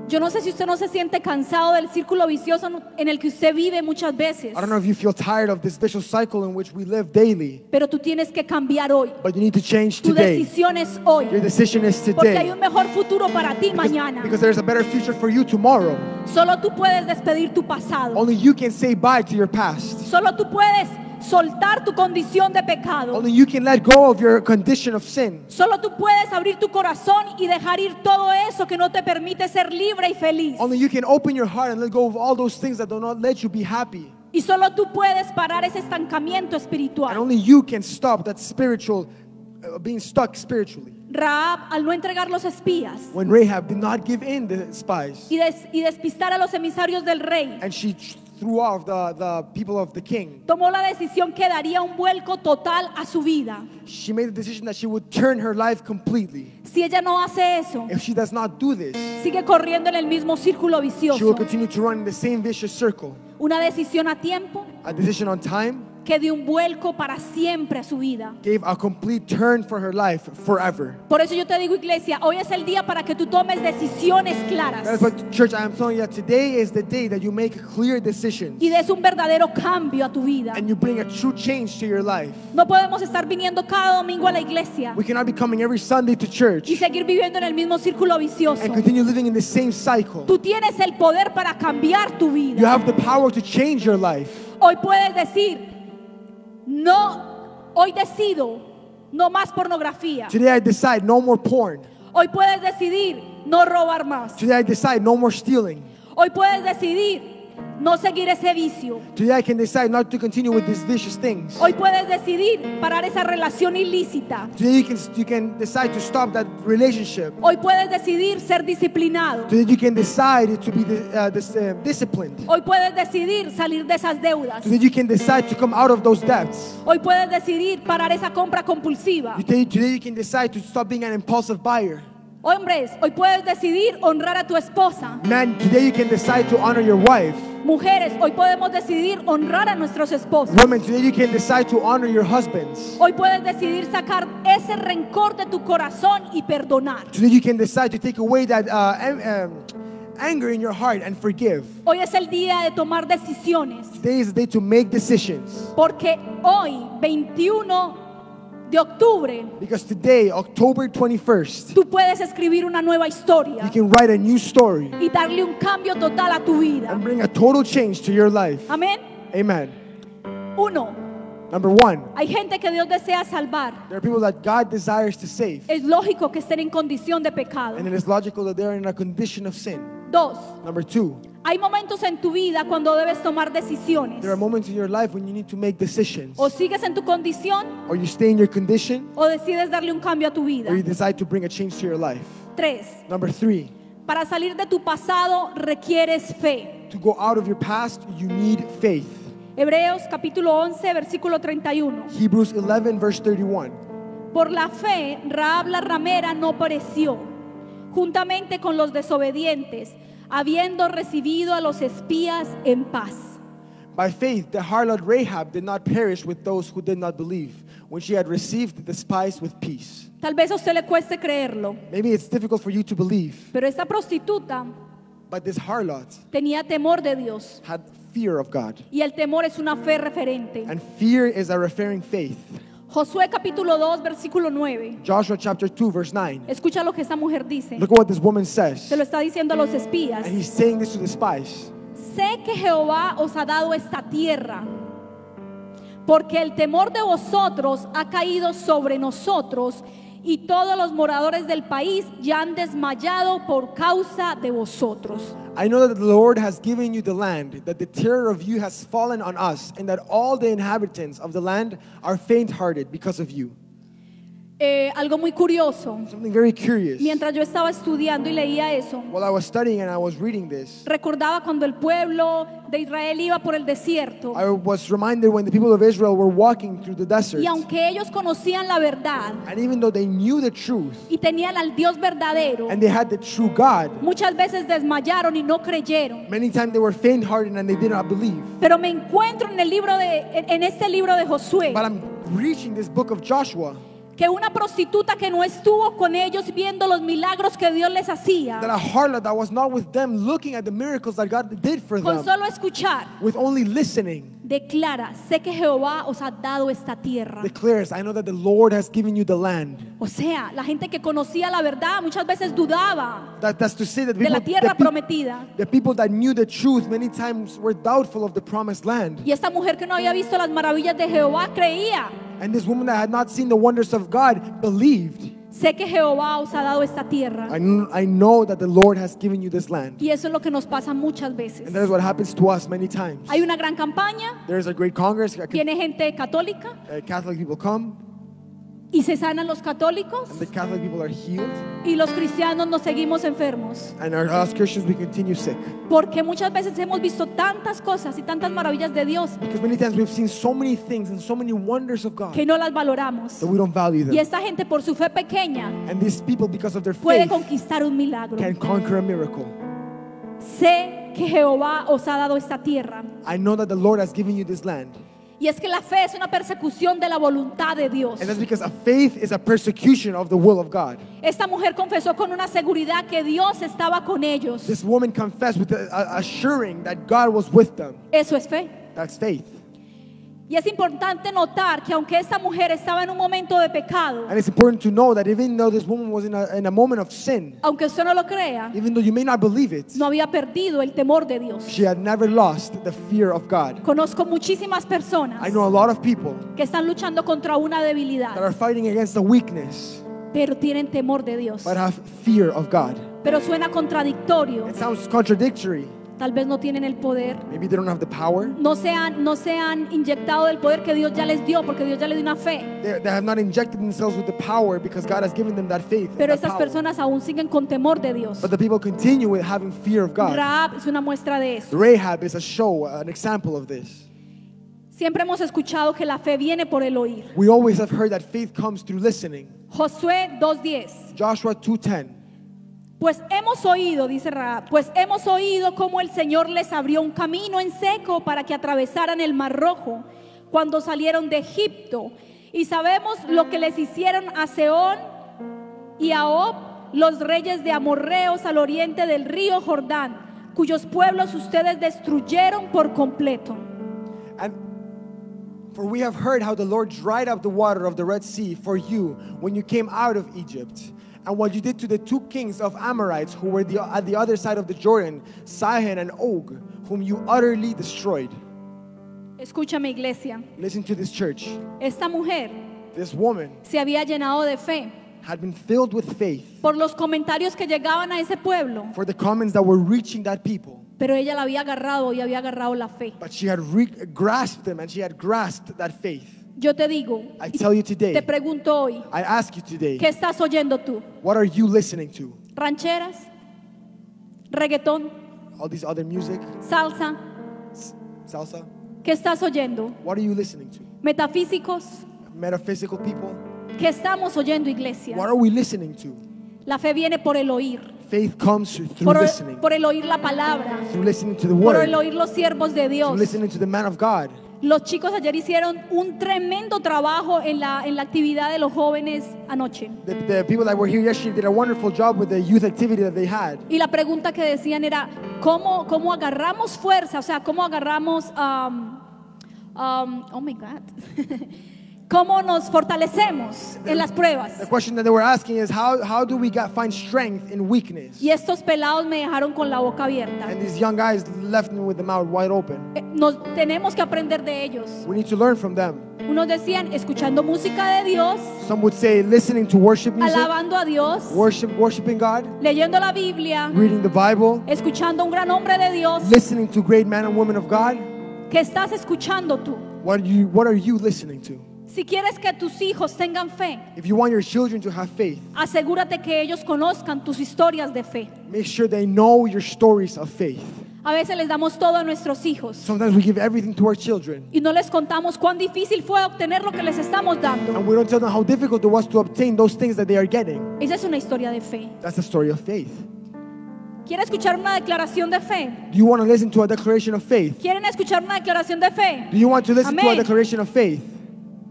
Yo no sé si usted no se siente cansado del círculo vicioso en el que usted vive muchas veces, I don't know if you feel tired of this vicious cycle in which we live daily, pero tú tienes que cambiar hoy. but you need to change Tu today. decisión es hoy, Your decision is porque hay today. un mejor futuro para ti mañana. Because there's a better future for you tomorrow. Solo tú puedes despedir tu pasado. Only you can say bye to your past. Solo tú puedes soltar tu condición de pecado. Only you can let go of your condition of sin. Solo tú puedes abrir tu corazón y dejar ir todo eso que no te permite ser libre y feliz. Only you can open your heart and let go of all those things that do not let you be happy. Y solo tú puedes parar ese estancamiento And espiritual. only you can stop that spiritual, being stuck spiritually. Rahab, al no entregar los espías When Rahab did not give in the spies, y despistar a los emisarios del rey, and she threw off the people of the king, tomó la decisión que daría un vuelco total a su vida. she made the decision that she would turn her life completely. Si ella no hace eso, If she does not do this, sigue corriendo en el mismo círculo she will vicioso. continue to run in the same vicious circle. Una decisión a tiempo A decision on time que dio un vuelco para siempre a su vida. gave a complete turn for her life forever. Por eso yo te digo, iglesia, hoy es el día para que tú tomes decisiones claras That's what, church, I am telling you that today is the day that you make clear decisions y des un verdadero cambio a tu vida. and you bring a true change to your life. No podemos estar viniendo cada domingo a la iglesia We cannot be coming every Sunday to church y seguir viviendo en el mismo círculo vicioso. and continue living in the same cycle. Tú tienes el poder para cambiar tu You vida. have the power to change your life. Hoy puedes decir, no, hoy decido no más pornografía. Today I decide no more porn. Hoy puedes decidir no robar más. Today I decide no more stealing. Hoy puedes decidir no seguir ese vicio. Today I can decide not to continue with these vicious things. Hoy puedes decidir parar esa relación ilícita. Today you can decide to stop that relationship. Hoy puedes decidir ser disciplinado. Today you can decide to be disciplined. Hoy puedes decidir salir de esas deudas. Today you can decide to come out of those debts. Hoy puedes decidir parar esa compra compulsiva. Today you can decide to stop being an impulsive buyer. Hombres, hoy puedes decidir honrar a tu esposa. Man, today you can decide to honor your wife. Mujeres, hoy podemos decidir honrar a nuestros esposos. Women, today you can decide to honor your husbands. Hoy puedes decidir sacar ese rencor de tu corazón y perdonar. Today you can decide to take away that anger in your heart and forgive. Hoy es el día de tomar decisiones, Today is the day to make decisions. porque hoy, 21 de octubre, Because today, October 21st, tú puedes escribir una nueva historia you can write a new story y darle un cambio total a tu vida. and bring a total change to your life. Amén. Amen. 1. Number one, Hay gente que Dios desea salvar. there are people that God desires to save. Es lógico que estén en condición de pecado. And it is logical that they are in a condition of sin. 2. Number two, Hay momentos en tu vida cuando debes tomar decisiones. there are moments in your life when you need to make decisions. O sigues en tu condición Or you stay in your condition, o decides darle un cambio a tu vida. or you decide to bring a change to your life. 3. Number three, Para salir de tu pasado requieres fe. to go out of your past, you need faith. Hebreos capítulo 11, versículo 31. Hebrews 11, verse 31. Por la fe, Rahab la ramera no pereció, juntamente con los desobedientes, habiendo recibido a los espías en paz. By faith, the harlot Rahab did not perish with those who did not believe, when she had received the spies with peace. Tal vez a usted le cueste creerlo, Maybe it's difficult for you to believe, pero esta prostituta but this harlot tenía temor de Dios. had fear of God. Y el temor es una fe referente. And fear is a referring faith. Josué capítulo 2, versículo 9. Joshua chapter 2, verse 9. Escucha lo que esta mujer dice. Look at what this woman says. Se lo está diciendo a los espías. And he's saying this to the spies. Sé que Jehová os ha dado esta tierra, porque el temor de vosotros ha caído sobre nosotros, y todos los moradores del país ya han desmayado por causa de vosotros. I know that the Lord has given you the land, that the terror of you has fallen on us, and that all the inhabitants of the land are faint-hearted because of you. Algo muy curioso. Something very curious. Mientras yo estaba estudiando y leía eso, While I was studying and I was reading this, recordaba cuando el pueblo de Israel iba por el desierto. I was reminded when the people of Israel were walking through the desert, Y aunque ellos conocían la verdad and even though they knew the truth, y tenían al Dios verdadero, and they had the true God, muchas veces desmayaron y no creyeron. many times they were faint-hearted and they did not believe. Pero me encuentro en este libro de Josué, But I'm reaching this book of Joshua, que una prostituta que no estuvo con ellos viendo los milagros que Dios les hacía, That a harlot that was not with them looking at the miracles that God did for con them, solo escuchar, with only listening, declara: sé que Jehová os ha dado esta tierra. declares, I know that the Lord has given you the land. O sea, la gente que conocía la verdad muchas veces dudaba That's to say that de la tierra people, prometida. the people that knew the truth many times were doubtful of the promised land. Y esta mujer que no había visto las maravillas de Jehová creía: And this woman that had not seen the wonders of God believed. sé que Jehová os ha dado esta tierra. I know that the Lord has given you this land. Y eso es lo que nos pasa muchas veces. And that is what happens to us many times. Hay una gran campaña, There's a great congress, viene gente católica Catholic people come, y se sanan los católicos, and the Catholic people are healed, y los cristianos nos seguimos enfermos. and us Christians, we continue sick. Porque muchas veces hemos visto tantas cosas y tantas maravillas de Dios Because many times we've seen so many things and so many wonders of God que no las valoramos. that we don't value Y them. esta gente, por su fe pequeña, And these people, because of their puede faith, conquistar un milagro. can conquer a miracle. Sé que Jehová os ha dado esta tierra. I know that the Lord has given you this land. Y es que la fe es una persecución de la voluntad de Dios. And that's because a faith is a persecution of the will of God. Esta mujer confesó con una seguridad que Dios estaba con ellos. This woman confessed with assuring that God was with them. Eso es fe. That's faith. Y es importante notar que aunque esta mujer estaba en un momento de pecado, And it's important to know that even though this woman was in a moment of sin, aunque usted no lo crea, even though you may not believe it, no había perdido el temor de Dios. she had never lost the fear of God. Conozco muchísimas personas I know a lot of people que están luchando contra una that debilidad, are fighting against a weakness, pero tienen temor de Dios. but have fear of God. Pero suena contradictorio. It sounds contradictory. Tal vez no tienen el poder. Maybe they don't have the power. No se han inyectado del poder que Dios ya les dio, porque Dios ya les dio una fe. They have not injected themselves with the power because God has given them that faith. Pero that estas power. personas aún siguen con temor de Dios. But the people continue with having fear of God. Rahab es una muestra de eso. Rahab is a show, an example of this. Siempre hemos escuchado que la fe viene por el oír. We always have heard that faith comes through listening. Josué 2:10. Joshua 2:10. Pues hemos oído, dice Rahab, pues hemos oído cómo el Señor les abrió un camino en seco para que atravesaran el Mar Rojo cuando salieron de Egipto. Y sabemos lo que les hicieron a Sehón y a Og, los reyes de Amorreos al oriente del río Jordán, cuyos pueblos ustedes destruyeron por completo. And for we have heard how the Lord dried up the water of the Red Sea for you when you came out of Egypt, and what you did to the two kings of Amorites who were at the other side of the Jordan, Sihon and Og, whom you utterly destroyed. Escúchame, iglesia. Listen to this church. Esta mujer This woman se había llenado de fe had been filled with faith por los comentarios que llegaban a ese pueblo, for the comments that were reaching that people. pero ella la había agarrado y había agarrado la fe. But she had grasped them, and she had grasped that faith. Yo te digo, I tell you today, te pregunto hoy, I ask you today, ¿qué estás oyendo tú? what are you listening to? ¿Rancheras? ¿Reggaetón? All these other music, ¿Salsa? salsa? ¿Qué estás oyendo? What are you listening to? ¿Metafísicos? Metaphysical people? ¿Qué estamos oyendo, iglesia? What are we listening to? La fe viene por el oír, Faith comes through listening, por el oír la palabra, through listening to the por word, el oír los siervos de through Dios. listening to the man of God. Los chicos ayer hicieron un tremendo trabajo en la actividad de los jóvenes anoche. The people that were here yesterday did a wonderful job with the youth activity that they had. Y la pregunta que decían era, ¿cómo agarramos fuerza? O sea, ¿cómo agarramos, oh my God, cómo nos fortalecemos en las pruebas? The question that they were asking is how do we find strength in weakness? Y estos pelados me dejaron con la boca abierta. And these young guys left me with the mouth wide open. Nos tenemos que aprender de ellos. We need to learn from them. Unos decían, escuchando música de Dios, Some would say listening to worship music, alabando a Dios, worshiping God, leyendo la Biblia, reading the Bible, escuchando a un gran hombre de Dios. listening to great men and women of God. ¿Qué estás escuchando tú? What are you listening to? Si quieres que tus hijos tengan fe, If you want your children to have faith, asegúrate que ellos conozcan tus historias de fe. make sure they know your stories of faith. A veces les damos todo a nuestros hijos Sometimes we give everything to our children, y no les contamos cuán difícil fue obtener lo que les estamos dando. and we don't tell them how difficult it was to obtain those things that they are getting. Esa es una historia de fe. That's the story of faith. ¿Quieren escuchar una declaración de fe? Do you want to listen to a declaration of faith? ¿Quieren escuchar una declaración de fe? Do you want to listen to a Amén. declaration of faith?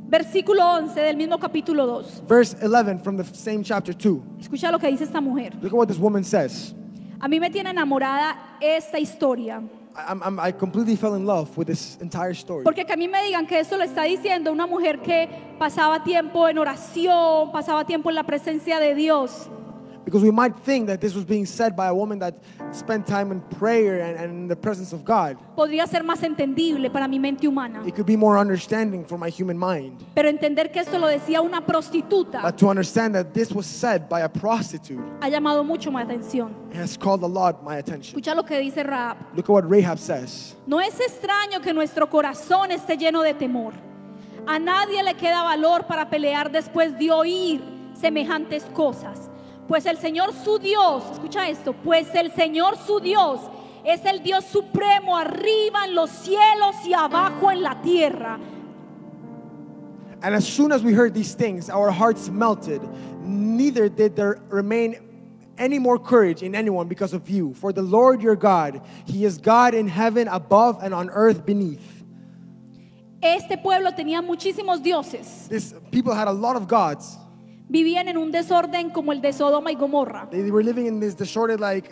Versículo 11 del mismo capítulo 2. Verse 11 from the same chapter 2. Escucha lo que dice esta mujer. Look at what this woman says. A mí me tiene enamorada esta historia. I completely fell in love with this entire story. Porque que a mí me digan que esto lo está diciendo una mujer que pasaba tiempo en oración, pasaba tiempo en la presencia de Dios. Because we might think that this was being said by a woman that spent time in prayer and in the presence of God. Podría ser más entendible para mi mente humana. It could be more understanding for my human mind. Pero entender que esto lo decía una prostituta But to understand that this was said by a prostitute, ha llamado mucho mi atención. it has called a lot my attention. Escucha lo que dice Rahab. Look at what Rahab says. No es extraño que nuestro corazón esté lleno de temor. A nadie le queda valor para pelear después de oír semejantes cosas. Pues el Señor su Dios, escucha esto, pues el Señor su Dios es el Dios supremo arriba en los cielos y abajo en la tierra. And as soon as we heard these things, our hearts melted. Neither did there remain any more courage in anyone because of you. For the Lord your God, He is God in heaven above and on earth beneath. Este pueblo tenía muchísimos dioses. This people had a lot of gods. Vivían en un desorden como el de Sodoma y Gomorra. They were living in this distorted like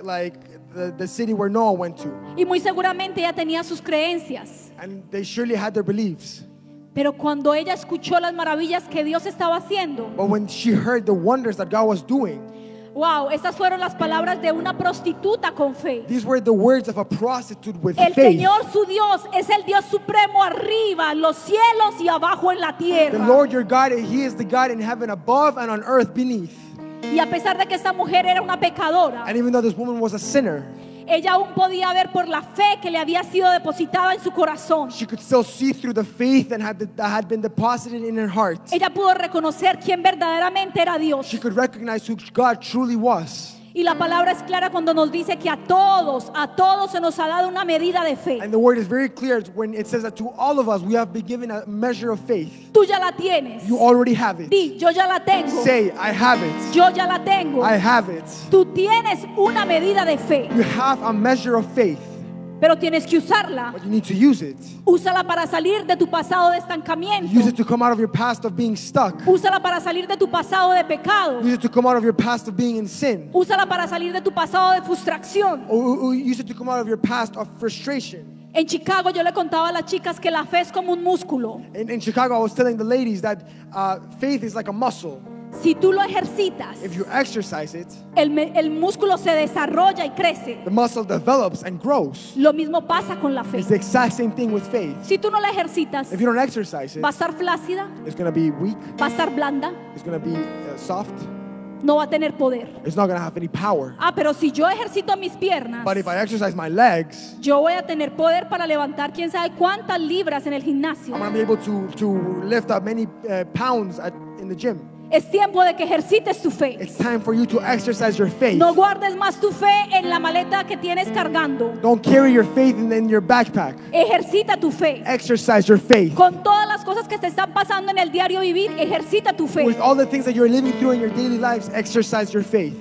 the city where Noah went to. Y muy seguramente ella tenía sus creencias. And they surely had their beliefs. Pero cuando ella escuchó las maravillas que Dios estaba haciendo, But when she heard the wonders that God was doing, wow, estas fueron las palabras de una prostituta con fe. these were the words of a prostitute with El faith. Señor su Dios es el Dios supremo arriba en los cielos y abajo en la The tierra. Lord your God, He is the God in heaven above and on earth beneath. Y a pesar de que esta mujer era una pecadora, And even though this woman was a sinner, ella aún podía ver por la fe que le había sido depositada en su corazón. she could still see through the faith that had been deposited in her heart. Ella pudo reconocer quién verdaderamente era Dios. She could recognize who God truly was. Y la palabra es clara cuando nos dice que a todos se nos ha dado una medida de fe. And the word is very clear when it says that to all of us we have been given a measure of faith. Tú ya la tienes. You already have it. Di, yo ya la tengo. Say, I have it. Yo ya la tengo. I have it. Tú tienes una medida de fe, You have a measure of faith, pero tienes que usarla. but you need to use it. Úsala para salir de tu pasado de estancamiento. Use it to come out of your past of being stuck. Úsala para salir de tu pasado de pecado. Use it to come out of your past of being in sin. Úsala para salir de tu pasado de frustración. Or use it to come out of your past of frustration. En Chicago yo le contaba a las chicas que la fe es como un músculo. In Chicago, I was telling the ladies that faith is like a muscle. Si tú lo ejercitas, If you exercise it, el músculo se desarrolla y crece. the muscle develops and grows. Lo mismo pasa con la fe. It's the exact same thing with faith. Si tú no la ejercitas, If you don't exercise it, va a estar flácida, it's going to be weak. va a estar blanda, It's going to be soft. no va a tener poder. It's not going to have any power. Ah, pero si yo ejercito mis piernas, But if I exercise my legs, yo voy a tener poder para levantar quién sabe cuántas libras en el gimnasio. I'm going to be able to lift up many pounds in the gym. Es tiempo de que ejercites tu fe. It's time for you to exercise your faith. No guardes más tu fe en la maleta que tienes cargando. Don't carry your faith in your backpack. Ejercita tu fe. Exercise your faith. Con todas las cosas que te están pasando en el diario vivir, ejercita tu fe. With all the things that you're living through in your daily lives, exercise your faith.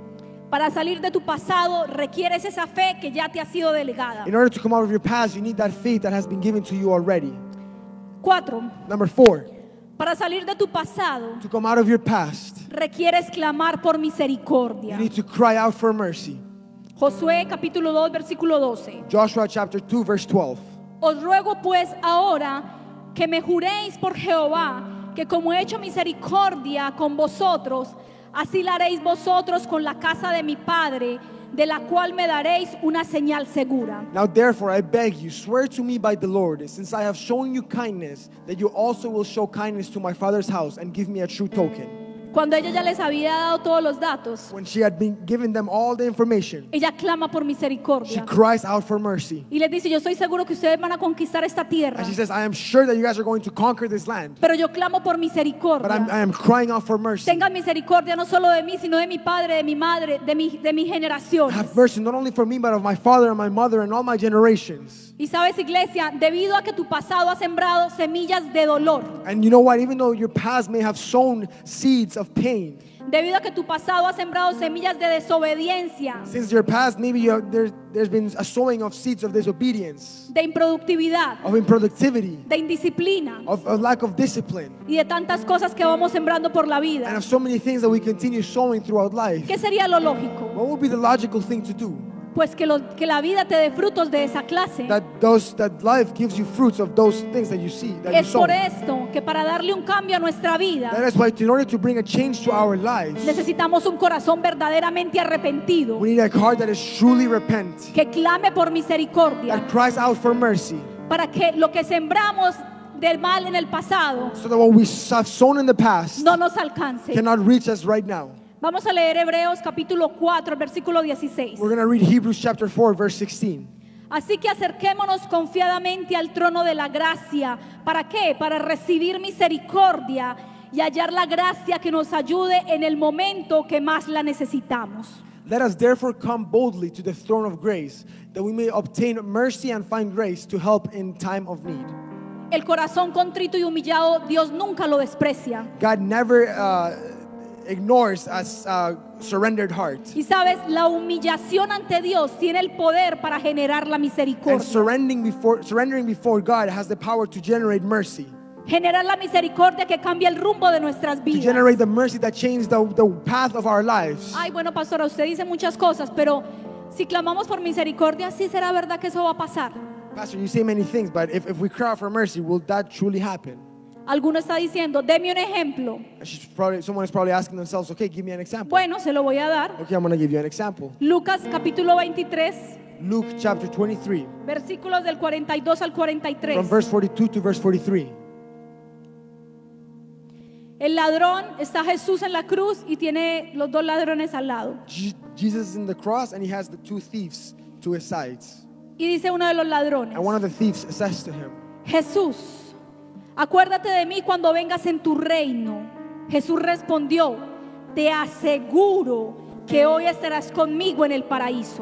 Para salir de tu pasado requieres esa fe que ya te ha sido delegada. In order to come out of your past, you need that faith that has been given to you already. 4. Number 4, Para salir de tu pasado to come out of your past, requieres clamar por you misericordia. need to cry out for mercy. Josué capítulo 2 versículo 12. Joshua chapter 2, verse 12. Os ruego pues ahora que me juréis por Jehová que como he hecho misericordia con vosotros, así la haréis vosotros con la casa de mi padre, de la cual me daréis una señal segura. Now therefore I beg you, swear to me by the Lord, since I have shown you kindness, that you also will show kindness to my father's house and give me a true token. Cuando ella ya les había dado todos los datos, When she had been given them all the information, ella clama por she misericordia cries out for mercy. y les dice, yo estoy seguro que ustedes van a conquistar esta tierra, And she says, I am sure that you guys are going to conquer this land, pero yo clamo por but misericordia. I am crying out for mercy. Tengan misericordia no solo de mí, sino de mi padre, de mi madre, de mi generación. Have mercy not only for me, but of my father and my mother and all my generations. Y sabes, iglesia, debido a que tu pasado ha sembrado semillas de dolor, And you know what? Even though your past may have sown seeds of pain, debido a que tu pasado ha sembrado semillas de desobediencia, since your past, maybe there's been a sowing of seeds of disobedience, de improductividad, of improductivity, de indisciplina of a lack of discipline, y de tantas cosas que vamos sembrando por la and vida. of so many things that we continue sowing throughout life. ¿Qué sería lo lógico? What would be the logical thing to do? Pues que la vida te dé frutos de esa clase. That life gives you fruits of those things that you see, that you Es sow. por esto que para darle un cambio a nuestra vida That is why, in order to bring a change to our lives, necesitamos un corazón verdaderamente arrepentido, we need a heart that is truly repent, que clame por misericordia, that cries out for mercy, para que lo que sembramos del mal en el pasado so that what we have sown in the past no nos alcance. cannot reach us right now. Vamos a leer Hebreos capítulo 4, versículo 16. We're going to read Hebrews chapter 4, verse 16. Así que acerquémonos confiadamente al trono de la gracia. ¿Para qué? Para recibir misericordia y hallar la gracia que nos ayude en el momento que más la necesitamos. Let us therefore come boldly to the throne of grace, that we may obtain mercy and find grace to help in time of need. El corazón contrito y humillado, Dios nunca lo desprecia. God never ignores a surrendered heart. Y sabes, la humillación ante Dios tiene el poder para generar la And misericordia. surrendering before God has the power to generate mercy. Generar la misericordia que cambia el rumbo de nuestras To vidas. generate the mercy that changes the path of our lives. Ay, bueno, pastora, usted dice muchas cosas, pero si clamamos por misericordia, ¿sí será verdad que eso va a pasar? Pastor, you say many things, but if we cry out for mercy, will that truly happen? Alguno está diciendo, deme un ejemplo. Someone is probably asking themselves, okay, give me an example. Bueno, se lo voy a dar. Okay, I'm going to give you an example. Lucas capítulo 23, Luke chapter 23, versículos del 42 al 43. from verse 42 to verse 43. El ladrón, está Jesús en la cruz y tiene los dos ladrones al lado. Jesus is in the cross and he has the two thieves to his sides. Y dice uno de los ladrones, And one of the thieves says to him, Jesús, acuérdate de mí cuando vengas en tu reino. Jesús respondió, te aseguro que hoy estarás conmigo en el paraíso.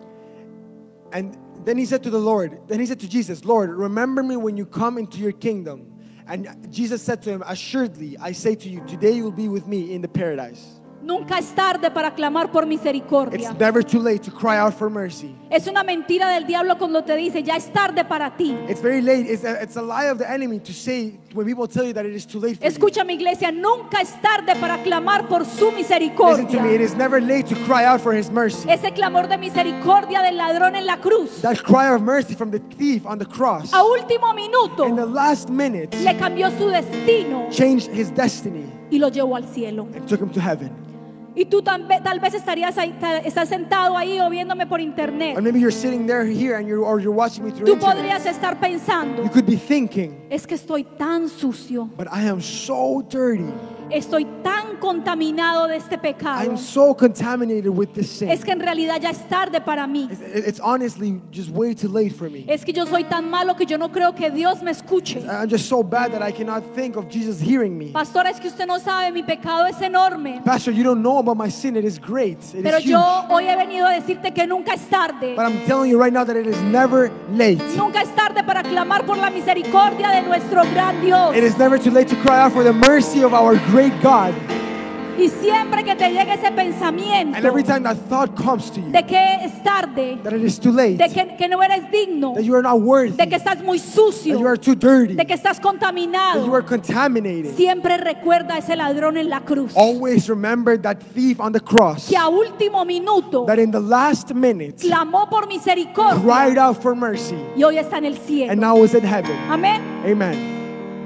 and then he said to Jesus, Lord, remember me when you come into your kingdom. And Jesus said to him, assuredly, I say to you, today you will be with me in the paradise. Nunca es tarde para clamar por misericordia. It's never too late to cry out for mercy. Es una mentira del diablo cuando te dice, ya es tarde para ti. It's very late. It's a lie of the enemy to say when people tell you that it is too late for you. Escucha, mi iglesia, nunca es tarde para clamar por su Listen to me, it misericordia. is never late to cry out for his mercy. Ese clamor de misericordia del ladrón en la cruz, That cry of mercy from the thief on the cross, a último minuto, in the last minute, le cambió su destino changed his destiny y lo llevó al cielo. and took him to heaven. Y tú tal vez estarías ahí, estás sentado ahí o viéndome por Or internet. maybe you're sitting here and you're watching me through Tú internet. podrías estar pensando, You could be thinking, es que estoy tan sucio, but I am so dirty. estoy tan contaminado de este pecado. I'm so contaminated with this sin. Es que en realidad ya es tarde para mí. It's honestly just way too late for me. Es que yo soy tan malo que yo no creo que Dios me escuche. I'm just so bad that I cannot think of Jesus hearing me. Pastora, es que usted no sabe, mi pecado es enorme. Pastor, you don't know about my sin. It is great. It Pero is huge. yo hoy he venido a decirte que nunca es tarde. But I'm telling you right now that it is never late. Nunca es tarde para clamar por la misericordia de nuestro gran Dios. It is never too late to cry out for the mercy of our great God. Y siempre que te llegue ese pensamiento And every time that thought comes to you, de que es tarde, that it is too late, de que no eres digno, that you are not worthy, de que estás muy that sucio, you are too dirty, de que estás that you contaminado, are contaminated, siempre recuerda a ese ladrón en la cruz always remember that thief on the cross que a último minuto that in the last minute clamó por misericordia cried out for mercy y hoy está en el and cielo. now is in heaven. Amén. Amen.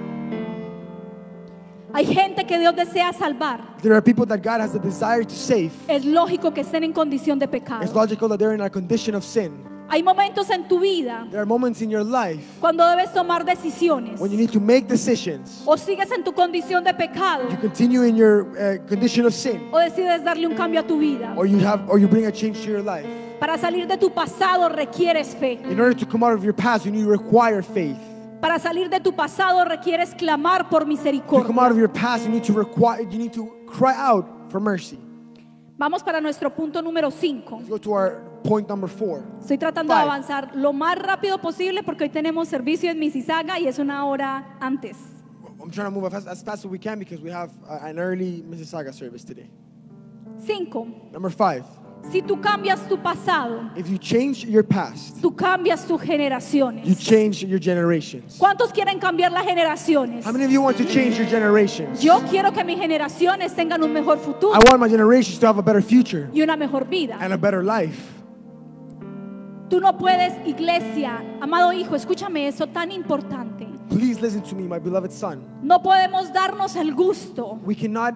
Hay gente que Dios desea salvar. There are people that God has the desire to save. Es lógico que estén en condición de It's pecado. logical that they're in a condition of sin. Hay momentos en tu vida There are moments in your life cuando debes tomar decisiones. when you need to make decisions. O sigues en tu condición de pecado You continue in your condition of sin, o decides darle un cambio a tu vida. or you bring a change to your life. Para salir de tu pasado requieres fe. In order to come out of your past, you need to require faith. Para salir de tu pasado requieres clamar por To come out misericordia. of your past, you need to cry out for mercy. Vamos para nuestro punto número 5. Let's go to our point number 4. Estoy tratando de Five. avanzar lo más rápido posible porque hoy tenemos servicio en Mississauga y es una hora antes. I'm trying to move as fast as we can because we have an early Mississauga service today. 5. Number 5. Si tú cambias tu pasado, If you change your past, tú cambias tus you generaciones. change your generations. ¿Cuántos quieren cambiar las generaciones? How many of you want to change your generations? Yo quiero que mis generaciones tengan un mejor futuro I want my generations to have a better future y una mejor vida. and a better life. Tú no puedes, iglesia, amado hijo, escúchame eso tan importante. Please listen to me, my beloved son. No podemos darnos el gusto. We cannot,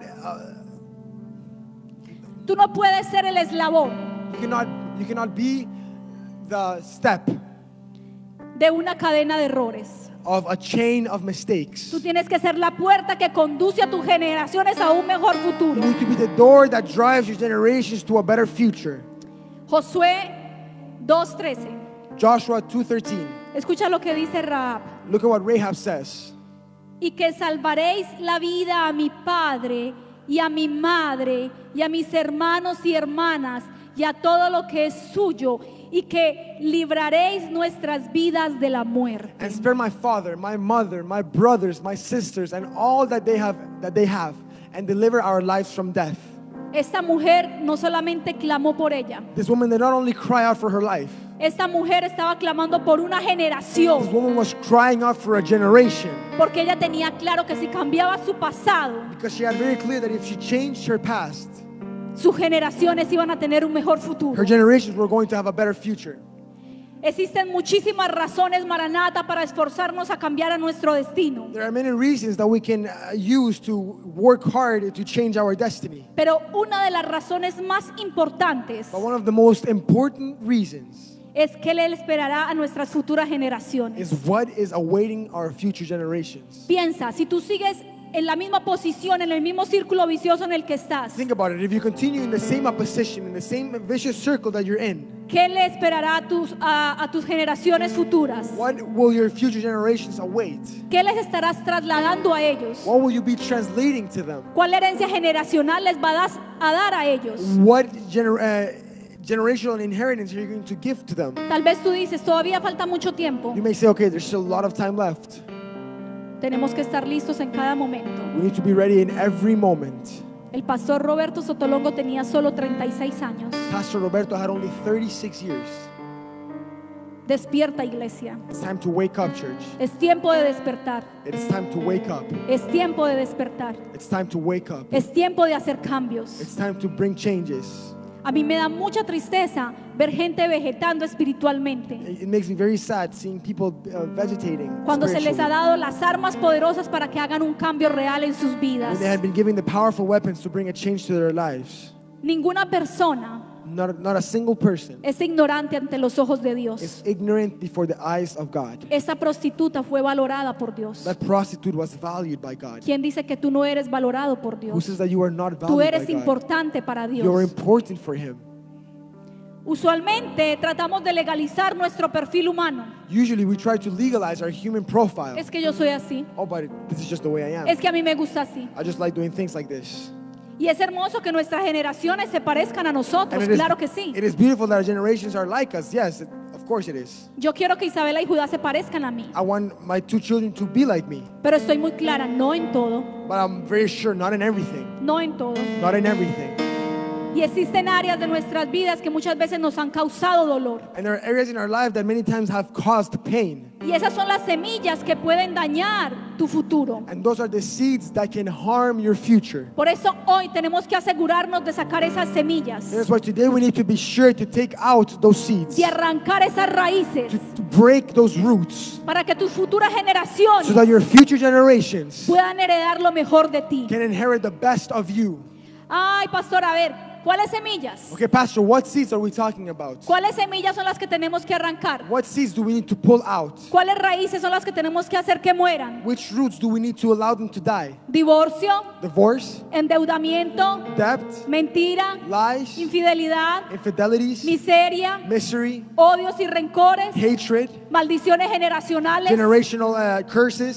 Tú no puedes ser el eslabón you cannot be the step de una cadena de errores. of a chain of mistakes. Tú tienes que ser la puerta que conduce a tus generaciones a un mejor futuro. You need to be the door that drives your generations to a better future. Josué 2:13. Joshua 2:13. Escucha lo que dice Rahab. Look at what Rahab says. Y que salvaréis la vida a mi padre y a mi madre y a mis hermanos y hermanas y a todo lo que es suyo, y que libraréis nuestras vidas de la muerte. And spare my father, my mother, my brothers, my sisters, and all that they have, and deliver our lives from death. Esta mujer no solamente clamó por ella, This woman did not only cry out for her life. esta mujer estaba clamando por una This generación, woman was crying out for a generation porque ella tenía claro que si cambiaba su pasado, because she had very clear that if she changed her past, sus generaciones iban a tener un mejor futuro. her generations were going to have a better future. Existen muchísimas razones, Maranata, para esforzarnos a cambiar a nuestro destino. There are many reasons that we can use to work hard to change our destiny. Pero una de las razones más importantes But one of the most important reasons es que le esperará a nuestras futuras generaciones. is what is awaiting our future generations. Piensa, si tú sigues en la misma posición, en el mismo círculo vicioso en el que estás, Think about it. If you continue in the same opposition, in the same vicious circle that you're in, ¿qué le esperará a tus generaciones futuras? what will your future generations await? ¿Qué les estarás trasladando a ellos? What will you be translating to them? ¿Cuál herencia generacional les vas a dar a ellos? What generational inheritance are you going to give to them? Tal vez tú dices, todavía falta mucho tiempo. You may say, okay, there's still a lot of time left. Tenemos que estar listos en cada momento. We need to be ready in every moment. El pastor Roberto Sotolongo tenía solo 36 años. Pastor Roberto had only 36 years. Despierta, iglesia. It's time to wake up, church. Es tiempo de despertar. It is time to wake up. Es tiempo de despertar. It's time to wake up. Es tiempo de hacer cambios. It's time to bring changes. A mí me da mucha tristeza ver gente vegetando espiritualmente. It makes me very sad seeing people vegetating Cuando se les ha spiritually. dado las armas poderosas para que hagan un cambio real en sus vidas. When they had been given the powerful weapons to bring a change to their lives. Ninguna persona Not a single person es ignorante ante los ojos de Dios. is ignorant before the eyes of God. Esa prostituta fue valorada por Dios. That prostitute was valued by God. ¿Quién dice que tú no eres valorado por Who Dios? says that you are not Tú valued eres by God? importante para You are Dios. important for Him. Usualmente tratamos de legalizar nuestro perfil humano. Usually we try to legalize our human profile. Es que yo soy así. Oh, but this is just the way I am. Es que a mí me gusta así. I just like doing things like this. Y es hermoso que nuestras generaciones se parezcan a nosotros. it is, Claro que sí. it is beautiful that our generations are like us. Yes, of course it is. Yo quiero que Isabela y Judá se parezcan a mí. I want my two children to be like me. Pero estoy muy clara, no en todo. But I'm very sure not in everything. No en todo. Not in everything. Y existen áreas de nuestras vidas que muchas veces nos han causado dolor. And there are areas in our life that many times have caused pain. Y esas son las semillas que pueden dañar tu futuro. And those are the seeds that can harm your future. Por eso hoy tenemos que asegurarnos de sacar esas semillas, And that's why today we need to be sure to take out those seeds. de arrancar esas raíces, To break those roots. para que tus futuras So generaciones that your future generations puedan heredar lo mejor de ti. can inherit the best of you. Ay, pastor, a ver, ¿cuáles semillas? Okay, Pastor, what seeds are we talking about? ¿Cuáles semillas son las que tenemos que arrancar? What seeds do we need to pull out? ¿Cuáles raíces son las que tenemos que hacer que mueran? Which roots do we need to allow them to die? Divorcio, Divorce, endeudamiento, debt, mentira, lies, infidelidad, infidelities, miseria, misery, odios y rencores, hatred, maldiciones generacionales, generational curses,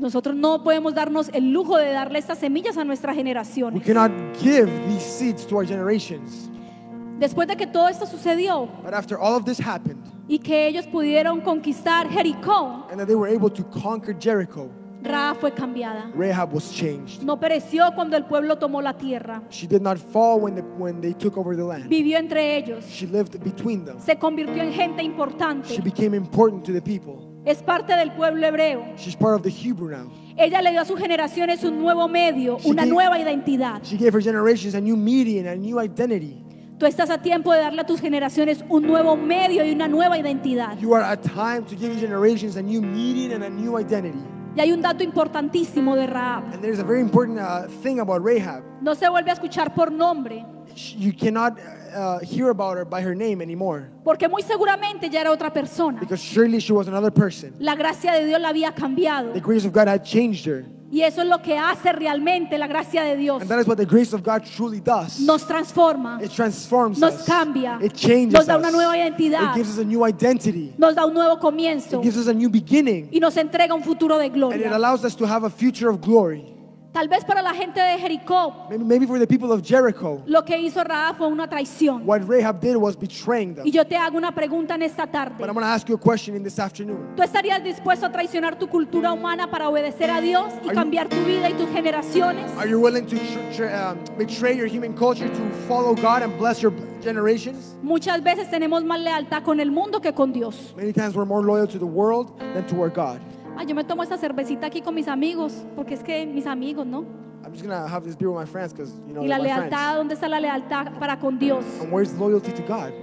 Nosotros no podemos darnos el lujo de darle estas semillas a nuestras We generaciones. cannot give these seeds to our generations. Después de que todo esto sucedió But after all of this happened, y que ellos pudieron conquistar Jericó, and that they were able to conquer Jericho, Rahab fue cambiada. Rahab was changed. No pereció cuando el pueblo tomó la tierra. She did not fall when they took over the land. Vivió entre ellos. She lived between them. Se convirtió en gente importante. She became important to the people. Es parte del pueblo hebreo. She's part of the Hebrew now. Ella le dio a sus generaciones un nuevo medio, una nueva identidad. She gave her generations a new median, a new identity. Tú estás a tiempo de darle a tus generaciones un nuevo medio y una nueva identidad. You are at time to give your generations a new median and a new identity. Y hay un dato importantísimo de Rahab. And there's a very important thing about Rahab. No se vuelve a escuchar por nombre, You cannot hear about her by her name anymore, porque muy seguramente ya era otra persona. because surely she was another person. La gracia de Dios la había cambiado. The grace of God had changed her. Y eso es lo que hace realmente la gracia de Dios. And that is what the grace of God truly does. Nos transforma, It transforms nos us. cambia, It changes nos da us. una nueva identidad, It gives us a new identity. nos da un nuevo comienzo It gives us a new beginning. y nos entrega un futuro de And it gloria. allows us to have a future of glory. Tal vez para la gente de Jericó, Maybe for the people of Jericho, lo que hizo Rahab fue una traición. what Rahab did was betraying them. Y yo te hago una pregunta en esta tarde. But I'm going to ask you a question in this afternoon. ¿Tú estarías dispuesto a traicionar tu cultura humana para obedecer a Dios y Are you- cambiar tu vida y tus generaciones? Are you willing to betray your human culture to follow God and bless your generations? Muchas veces tenemos más lealtad con el mundo que con Dios. Many times we're more loyal to the world than to our God. Ay, yo me tomo esta cervecita aquí con mis amigos, porque es que mis amigos, ¿no? I'm just going to have this beer with my friends because, you know, Y la they're my lealtad, friends. ¿dónde está la lealtad para con Dios? And where's loyalty to God?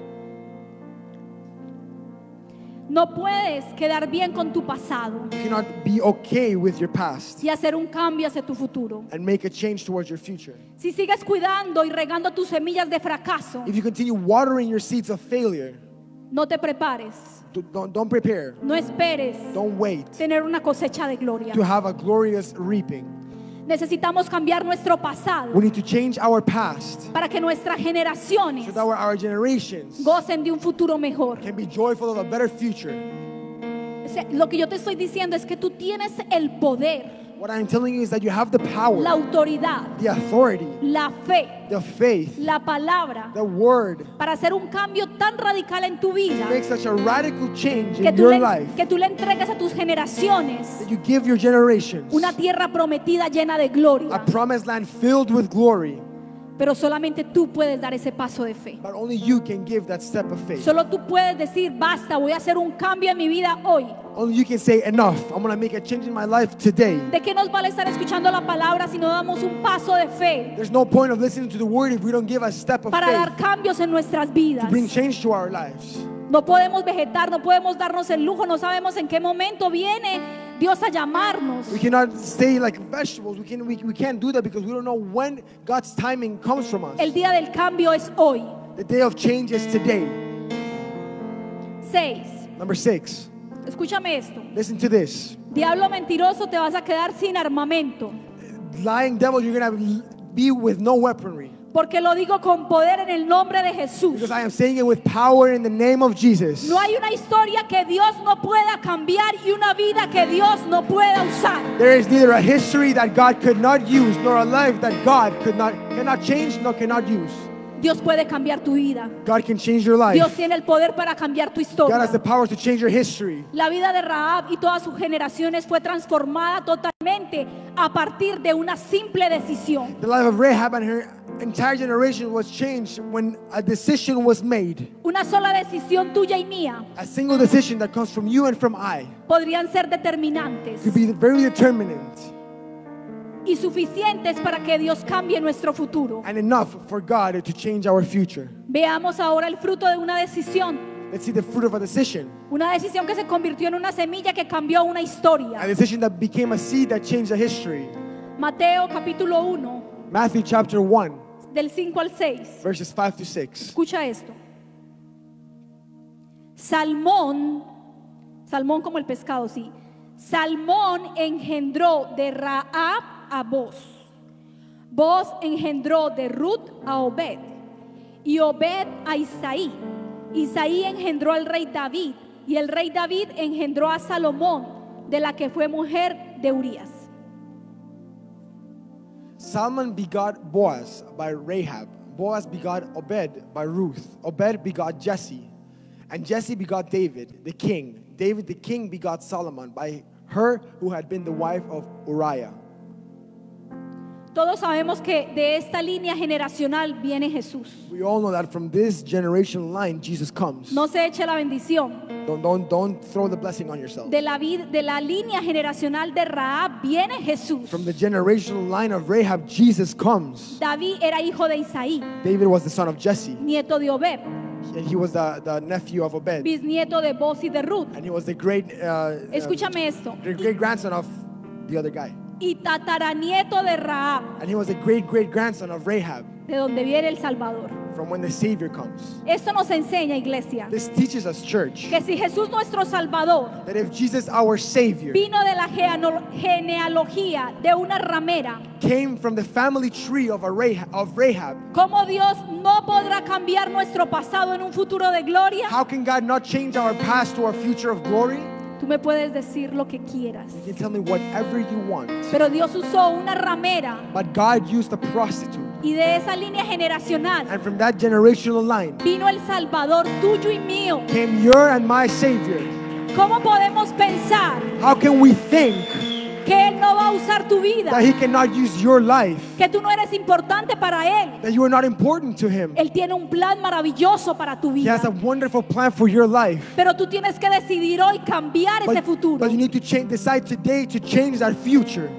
No puedes quedar bien con tu pasado You cannot be okay with your past y hacer un cambio hacia tu futuro. and make a change towards your future. Si sigues cuidando y regando tus semillas de fracaso, If you continue watering your seeds of failure, no te prepares, don't prepare. no esperes Don't wait tener una cosecha de gloria. to have a glorious reaping. Necesitamos cambiar nuestro pasado We need to change our past para que nuestras generaciones so that our generations gocen de un futuro mejor. can be joyful of a better future. Lo que yo te estoy diciendo es que tú tienes el poder, What I'm telling you is that you have the power, la autoridad, the authority, la fe, the faith, la palabra the word para hacer un cambio tan radical en tu vida to make such a radical change que in tú, your le, life que tú le entregues a tus generaciones that you give your generations una tierra prometida llena de gloria. a promised land filled with glory. Pero solamente tú puedes dar ese paso de fe. But only you can give that step of faith. Solo tú puedes decir, basta, voy a hacer un cambio en mi vida hoy. Only you can say, enough, I'm going to make a change in my life today. ¿De qué nos vale estar escuchando la palabra si no damos un paso de fe There's no point of listening to the word if we don't give a step of para faith dar cambios en nuestras vidas? to bring change to our lives. No podemos vegetar, no podemos darnos el lujo, no sabemos en qué momento viene Dios a llamarnos. We cannot stay like vegetables. We can't do that because we don't know when God's timing comes from us. El día del cambio es hoy. The day of change is today. 6. Number 6, Escúchame esto. listen to this. Diablo mentiroso, te vas a quedar sin armamento. Lying devil, you're going to be with no weaponry. Porque lo digo con poder en el nombre de Jesús. Because I am saying it with power in the name of Jesus. No hay una historia que Dios no pueda cambiar y una vida que Dios no pueda usar. There is neither a history that God could not use, nor a life that God cannot change, nor cannot use. Dios puede cambiar tu vida. God can change your life. Dios tiene el poder para cambiar tu God has the historia. power to change your history. La vida de Rahab y todas sus generaciones fue transformada totalmente a partir de una simple decisión. The life of Rahab and her entire generation was changed when a decision was made. Una sola decisión tuya y mía A single decision that comes from you and from I podrían ser determinantes could be very determinant y suficientes para que Dios cambie nuestro futuro. and enough for God to change our future. Veamos ahora el fruto de una decisión. Let's see the fruit of a decision. Una decisión que se convirtió en una semilla que cambió una historia. A decision that became a seed that changed a history. Mateo capítulo 1, Matthew chapter 1, del 5 al 6. verses 5 to 6. Escucha esto. Salmón como el pescado, sí. Salmón engendró de Rahab a Boz. Boz engendró de Ruth a Obed. Y Obed a Isaí. Isaí engendró al rey David. Y el rey David engendró a Salomón. de la que fue mujer de Urías. Salmon begot Boaz by Rahab. Boaz begot Obed by Ruth. Obed begot Jesse. And Jesse begot David, the king. David the king begot Solomon by her who had been the wife of Uriah. Todos sabemos que de esta línea generacional viene Jesús. We all know that from this generational line, Jesus comes. No se eche la bendición. Don't throw the blessing on yourself. De la línea generacional de Rahab viene Jesús. From the generational line of Rahab, Jesus comes. David era hijo de Isaí, David was the son of Jesse, nieto de Obed, and he was the nephew of Obed, bisnieto de Boz y de Ruth. and he was the great Escúchame esto. grandson of the other guy, Y tataranieto de Rahab, and he was the great grandson of Rahab, de donde viene el Salvador. from when the Savior comes. Esto nos enseña, iglesia, This teaches us, church, que si Jesús nuestro Salvador that if Jesus, our Savior, vino de la genealogía de una ramera, came from the family tree of Rahab, ¿cómo Dios no podrá cambiar nuestro pasado en un futuro de gloria? how can God not change our past to our future of glory? Tú me puedes decir lo que quieras, You can tell me whatever you want, pero Dios usó una ramera but God used a prostitute, y de esa línea generacional and from that generational line vino el Salvador tuyo y mío. came your and my Savior. ¿Cómo podemos pensar How can we think que Él no va a usar tu vida? that He cannot use your life, Que tú no eres importante para Él. that you are not important to Him? Él tiene un plan maravilloso para tu He vida. has a wonderful plan for your life, Pero tú tienes que decidir hoy cambiar ese futuro. but you need to decide today to change that future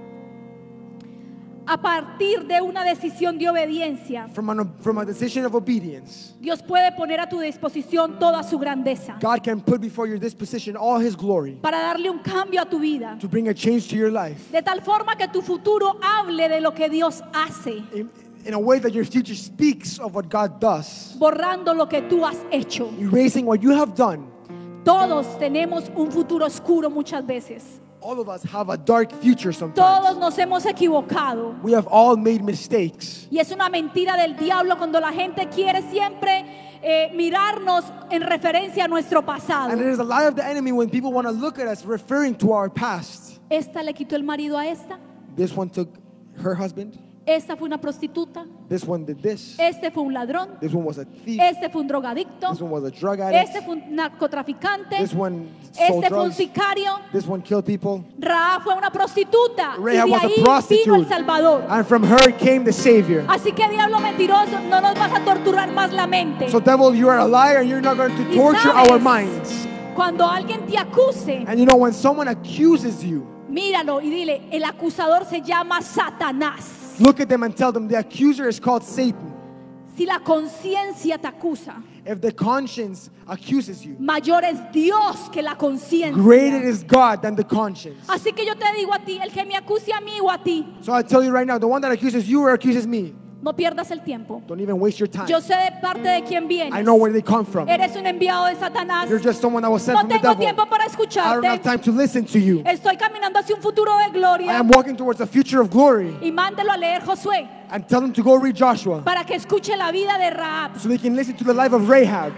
A partir de una decisión de obediencia, from a decision of obedience. Dios puede poner a tu disposición toda su grandeza God can put before your disposition all His glory para darle un cambio a tu vida. to bring a change to your life De tal forma que tu futuro hable de lo que Dios hace, in a way that your future speaks of what God does, borrando lo que tú has hecho. erasing what you have done. Todos tenemos un futuro oscuro muchas veces. All of us have a dark future Todos sometimes. nos hemos equivocado. We have all made mistakes. Y es una mentira del diablo cuando la gente quiere siempre mirarnos en referencia a nuestro pasado. And it is a lie of the enemy when people want to look at us referring to our past. Esta le quitó el marido a esta. This one took her husband. Esta fue una prostituta. This one did this. Este fue un ladrón. This one was a thief. Este fue un drogadicto. This one was a drug addict. Este fue un narcotraficante. This one sold Este fue un drugs. sicario. This one killed people. Rahab fue una prostituta. Rahab Y de was a ahí vino el prostitute. Salvador. And from her came the Savior. Así que diablo mentiroso, no nos vas a torturar más la mente. So devil, you are a liar and you're not going to Y torture sabes, our minds. Cuando alguien te acuse, And you know, when someone accuses you, míralo y dile, el acusador se llama Satanás. look at them and tell them the accuser is called Satan. Si la conciencia te acusa, If the conscience accuses you, mayor es Dios que la conciencia. greater is God than the conscience. Así que yo te digo a ti, el que me acuse a mí o a ti, So I tell you right now, the one that accuses you or accuses me, no pierdas el tiempo. don't even waste your time. Yo sé de parte de quién vienes. I know where they come from. Eres un enviado de Satanás. You're just someone that was sent No from the tengo devil. tiempo para I don't have escucharte. time to listen to you. Estoy caminando hacia un futuro de I gloria. am walking towards a future of glory. Y mándelo a leer Josué And tell them to go read Joshua para que escuche la vida de Rahab. so they can listen to the life of Rahab.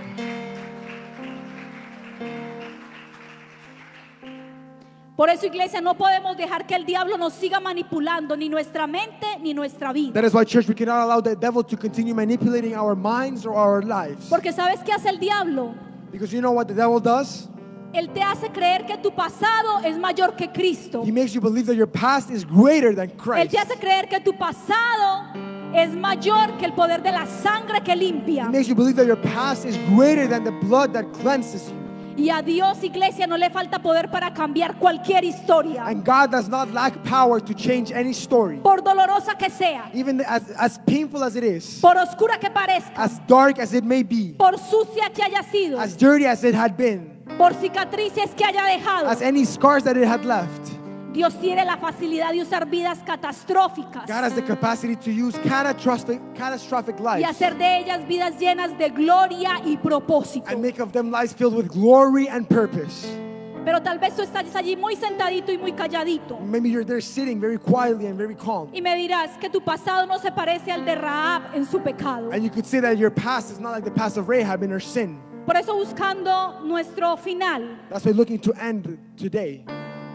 Por eso, iglesia, no podemos dejar que el diablo nos siga manipulando ni nuestra mente ni nuestra vida. That is why, church, we cannot allow the devil to continue manipulating our minds or our lives. Porque ¿sabes qué hace el diablo? Because you know what the devil does? Él te hace creer que tu pasado es mayor que Cristo. He makes you believe that your past is greater than Él Christ. te hace creer que tu pasado es mayor que el poder de la sangre que He limpia. makes you believe that your past is greater than the blood that cleanses you. Y a Dios, iglesia, no le falta poder para cambiar cualquier historia, And God does not lack power to change any story. por dolorosa que sea, Even as painful as it is, por oscura que parezca, as dark as it may be, por sucia que haya sido, as dirty as it had been, por cicatrices que haya dejado. as any scars that it had left, Dios tiene la facilidad de usar vidas catastróficas God has the capacity to use catastrophic y lives hacer de ellas vidas llenas de gloria y propósito. and make of them lives filled with glory and purpose. Pero tal vez tú estás allí muy sentadito y muy calladito Maybe you're there sitting very quietly and very calm. y me dirás que tu pasado no se parece al de Rahab en su pecado. And you could say that your past is not like the past of Rahab in her sin. Por eso, buscando nuestro final, That's why looking to end today.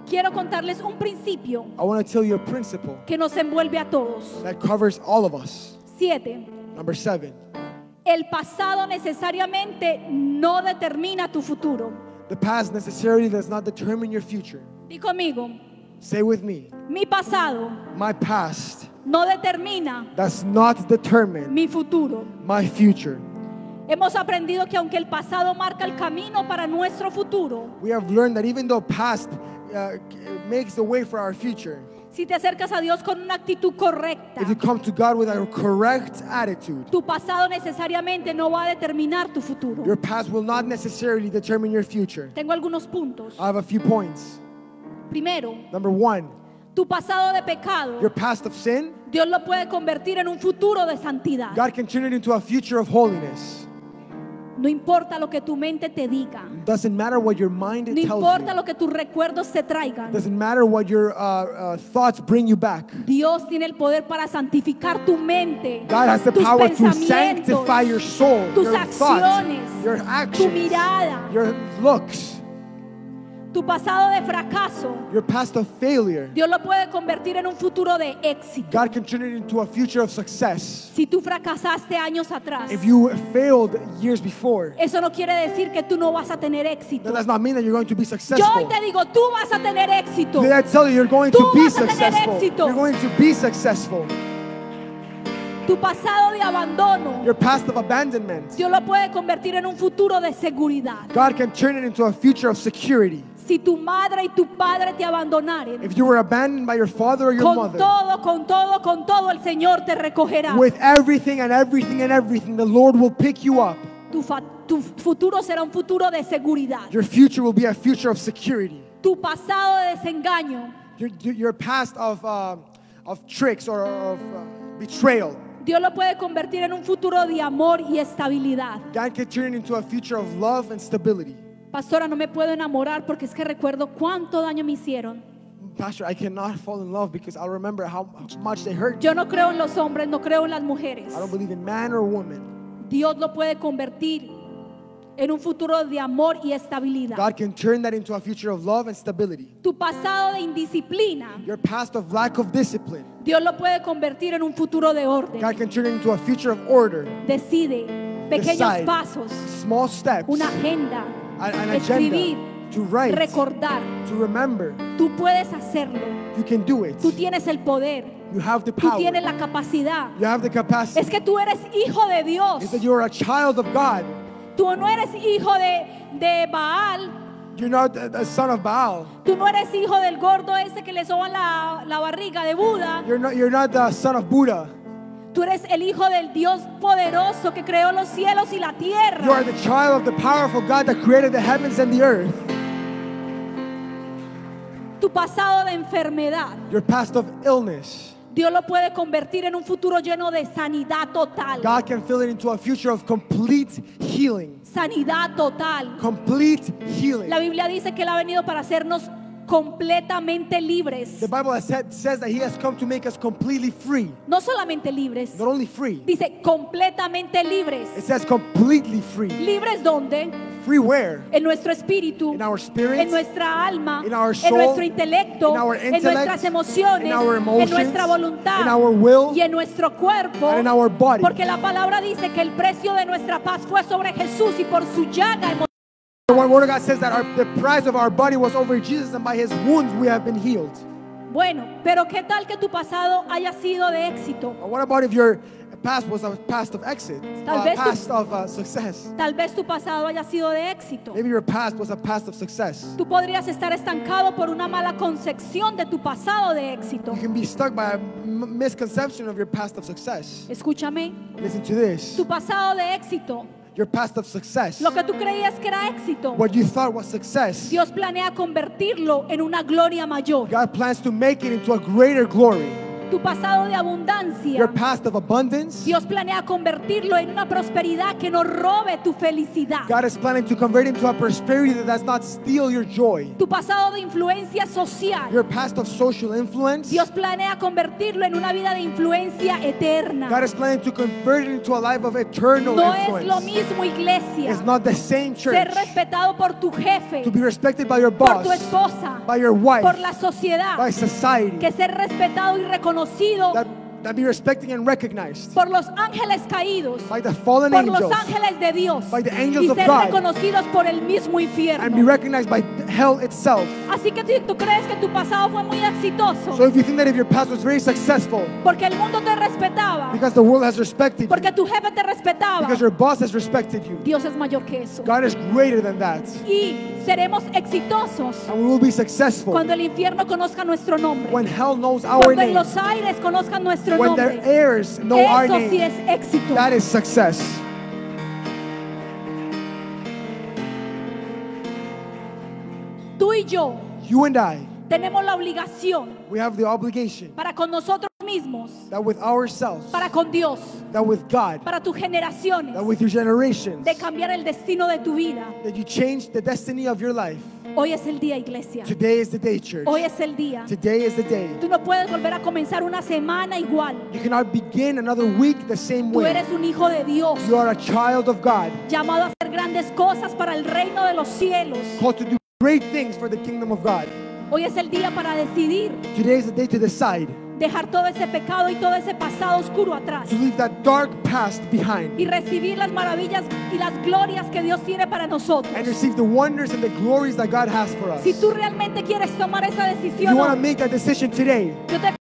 quiero contarles un principio I want to tell you a principle que nos envuelve a todos. that covers all of us. 7. Number 7. El pasado necesariamente no determina tu futuro. The past necessarily does not determine your future. Di conmigo, Say with me. mi pasado My past no determina does not determine mi futuro. my future. Hemos aprendido que aunque el pasado marca el camino para nuestro futuro, We have learned that even though past makes the way for our future, si te acercas a Dios con una actitud correcta, if you come to God with a correct attitude, tu pasado necesariamente no va a determinar tu futuro. your past will not necessarily determine your future. Tengo algunos puntos. I have a few points. Primero, Number 1, tu pasado de pecado, your past of sin, Dios lo puede convertir en un futuro de santidad. God can turn it into a future of holiness. No importa lo que tu mente te diga, Doesn't matter what your mind no tells importa you. lo que tus recuerdos te traigan. Doesn't matter what your thoughts bring you back. Dios tiene el poder para santificar tu mente, God has the tus power to pensamientos, sanctify your soul, tus your thoughts, acciones, your tu actions, mirada. your looks, Tu pasado de fracaso, your past of failure. Dios lo puede convertir en un futuro de éxito. God can turn it into a future of success. Si tú fracasaste años atrás, If you failed years before, eso no quiere decir que tú no vas a tener éxito. that does not mean that you're going to be Yo hoy successful. te digo, tú vas a tener éxito. Did I tell you you're going Tú to be vas a tener successful? éxito. You're going to be successful. Tu pasado de abandono, Your past of abandonment, Dios lo puede convertir en un futuro de seguridad. God can turn it into a future of security. Si tu madre y tu padre te abandonaren, If you were abandoned by your father or your con mother, todo, con todo, con todo, el Señor te recogerá. with everything and everything and everything, the Lord will pick you up. Tu futuro será un futuro de seguridad. Your future will be a future of security. Tu pasado de desengaño, Your past of tricks or of betrayal, Dios lo puede convertir en un futuro de amor y estabilidad. God can turn it into a future of love and stability. Pastora, no me puedo enamorar porque es que recuerdo cuánto daño me hicieron. Pastor, I cannot fall in love because I'll remember how much they hurt. Yo no creo en los hombres, no creo en las mujeres. I don't believe in man or woman. Dios lo puede convertir en un futuro de amor y estabilidad. God can turn that into a future of love and stability. Tu pasado de indisciplina, Your past of lack of discipline, Dios lo puede convertir en un futuro de orden. God can turn it into a future of order. Decide pequeños Decide. pasos, Small steps, una agenda, an escribir, agenda, to write, recordar. to remember. Tú puedes hacerlo. You can do it. Tú tienes el poder. You have the Tú power. tienes la capacidad. You have the capacity. Es que tú eres hijo de Dios. It's that you are a child of God. Tú no eres hijo de Baal. You're not a son of Baal. Tú no eres hijo del gordo ese que le soban la barriga de Buda. You're not the son of Buddha. Tú eres el hijo del Dios poderoso que creó los cielos y la You are tierra. the child of the powerful God that created the heavens and the earth. Tu pasado de enfermedad, Your past of illness, Dios lo puede convertir en un futuro lleno de sanidad total. God can fill it into a future of complete healing. Sanidad total. Complete healing. La Biblia dice que Él ha venido para hacernos completamente libres. The Bible says that He has come to make us completely free. No solamente libres, Not only free, dice completamente libres. it says completely free. ¿Libres dónde? Free where? En nuestro espíritu, In our spirit, en nuestra alma, in our en soul, nuestro intelecto, in our en intellect, nuestras emociones, in our en emotions, nuestra voluntad in our will, y en nuestro cuerpo. and in our body. Porque la palabra dice que el precio de nuestra paz fue sobre Jesús y por su llaga hemos. The Word of God says that the price of our body was over Jesus, and by His wounds we have been healed. Bueno, pero ¿qué tal que tu pasado haya sido de éxito? But what about if your past was a past of exit, Tal vez past of success? Tal vez tu pasado haya sido de éxito. Maybe your past was a past of success. Tú podrías estar estancado por una mala concepción de tu pasado de éxito. You can be stuck by a misconception of your past of success. Escúchame, Listen to this. tu pasado de éxito, Your past of success. lo que tú creías que era éxito, What you thought was success. Dios planea convertirlo en una gloria mayor. God plans to make it into a greater glory. tu pasado de your abundancia, past of abundance, Dios planea convertirlo en una prosperidad que no robe tu felicidad. God is planning to convert into a prosperity that does not steal your joy. Tu pasado de influencia social, Your past of social influence, Dios planea convertirlo en una vida de influencia eterna. God is planning to convert it into a life of eternal No es lo influence. mismo, iglesia, It's not the same church ser respetado por tu jefe, to be respected by your por tu boss, esposa, by your wife, por la sociedad, by society, que ser respetado y reconocido that be respected and recognized por los ángeles caídos, by the fallen por los angels ángeles de Dios, by the angels y of ser God, reconocidos por el mismo and be infierno. recognized by hell itself. Así que si tú crees que tu pasado fue muy exitoso, So if you think that if your past was very successful porque el mundo te respetaba, because the world has respected you, porque tu jefe te respetaba, because your boss has respected you, Dios es mayor que eso. God is greater than that, Y seremos exitosos and we will be successful cuando el infierno conozca nuestro nombre, when hell knows our cuando en name, los aires conozcan nuestro when their nombre. heirs know our Eso sí name. es éxito. That is success. Tú y yo You and I, tenemos la obligación we have the obligation para con nosotros mismos, that with ourselves, para con Dios, that with God, para tus generaciones, that with your generations, de cambiar el destino de tu vida. that you change the destiny of your life. Hoy es el día, iglesia. Today is the day, church. Hoy es el día. Today is the day. Tú no puedes volver a comenzar una semana igual. You cannot begin another week the same Tú way. eres un hijo de Dios, You are a child of God, llamado a hacer grandes cosas para el reino de los cielos. called to do great things for the kingdom of God. Hoy es el día para decidir Today is the day to decide dejar todo ese pecado y todo ese pasado oscuro atrás to leave that dark past behind y recibir las maravillas y las glorias que Dios tiene para nosotros. and receive the wonders and the glories that God has for us. Si tú realmente quieres tomar esa If decisión, you want to hoy, make that decision today, yo te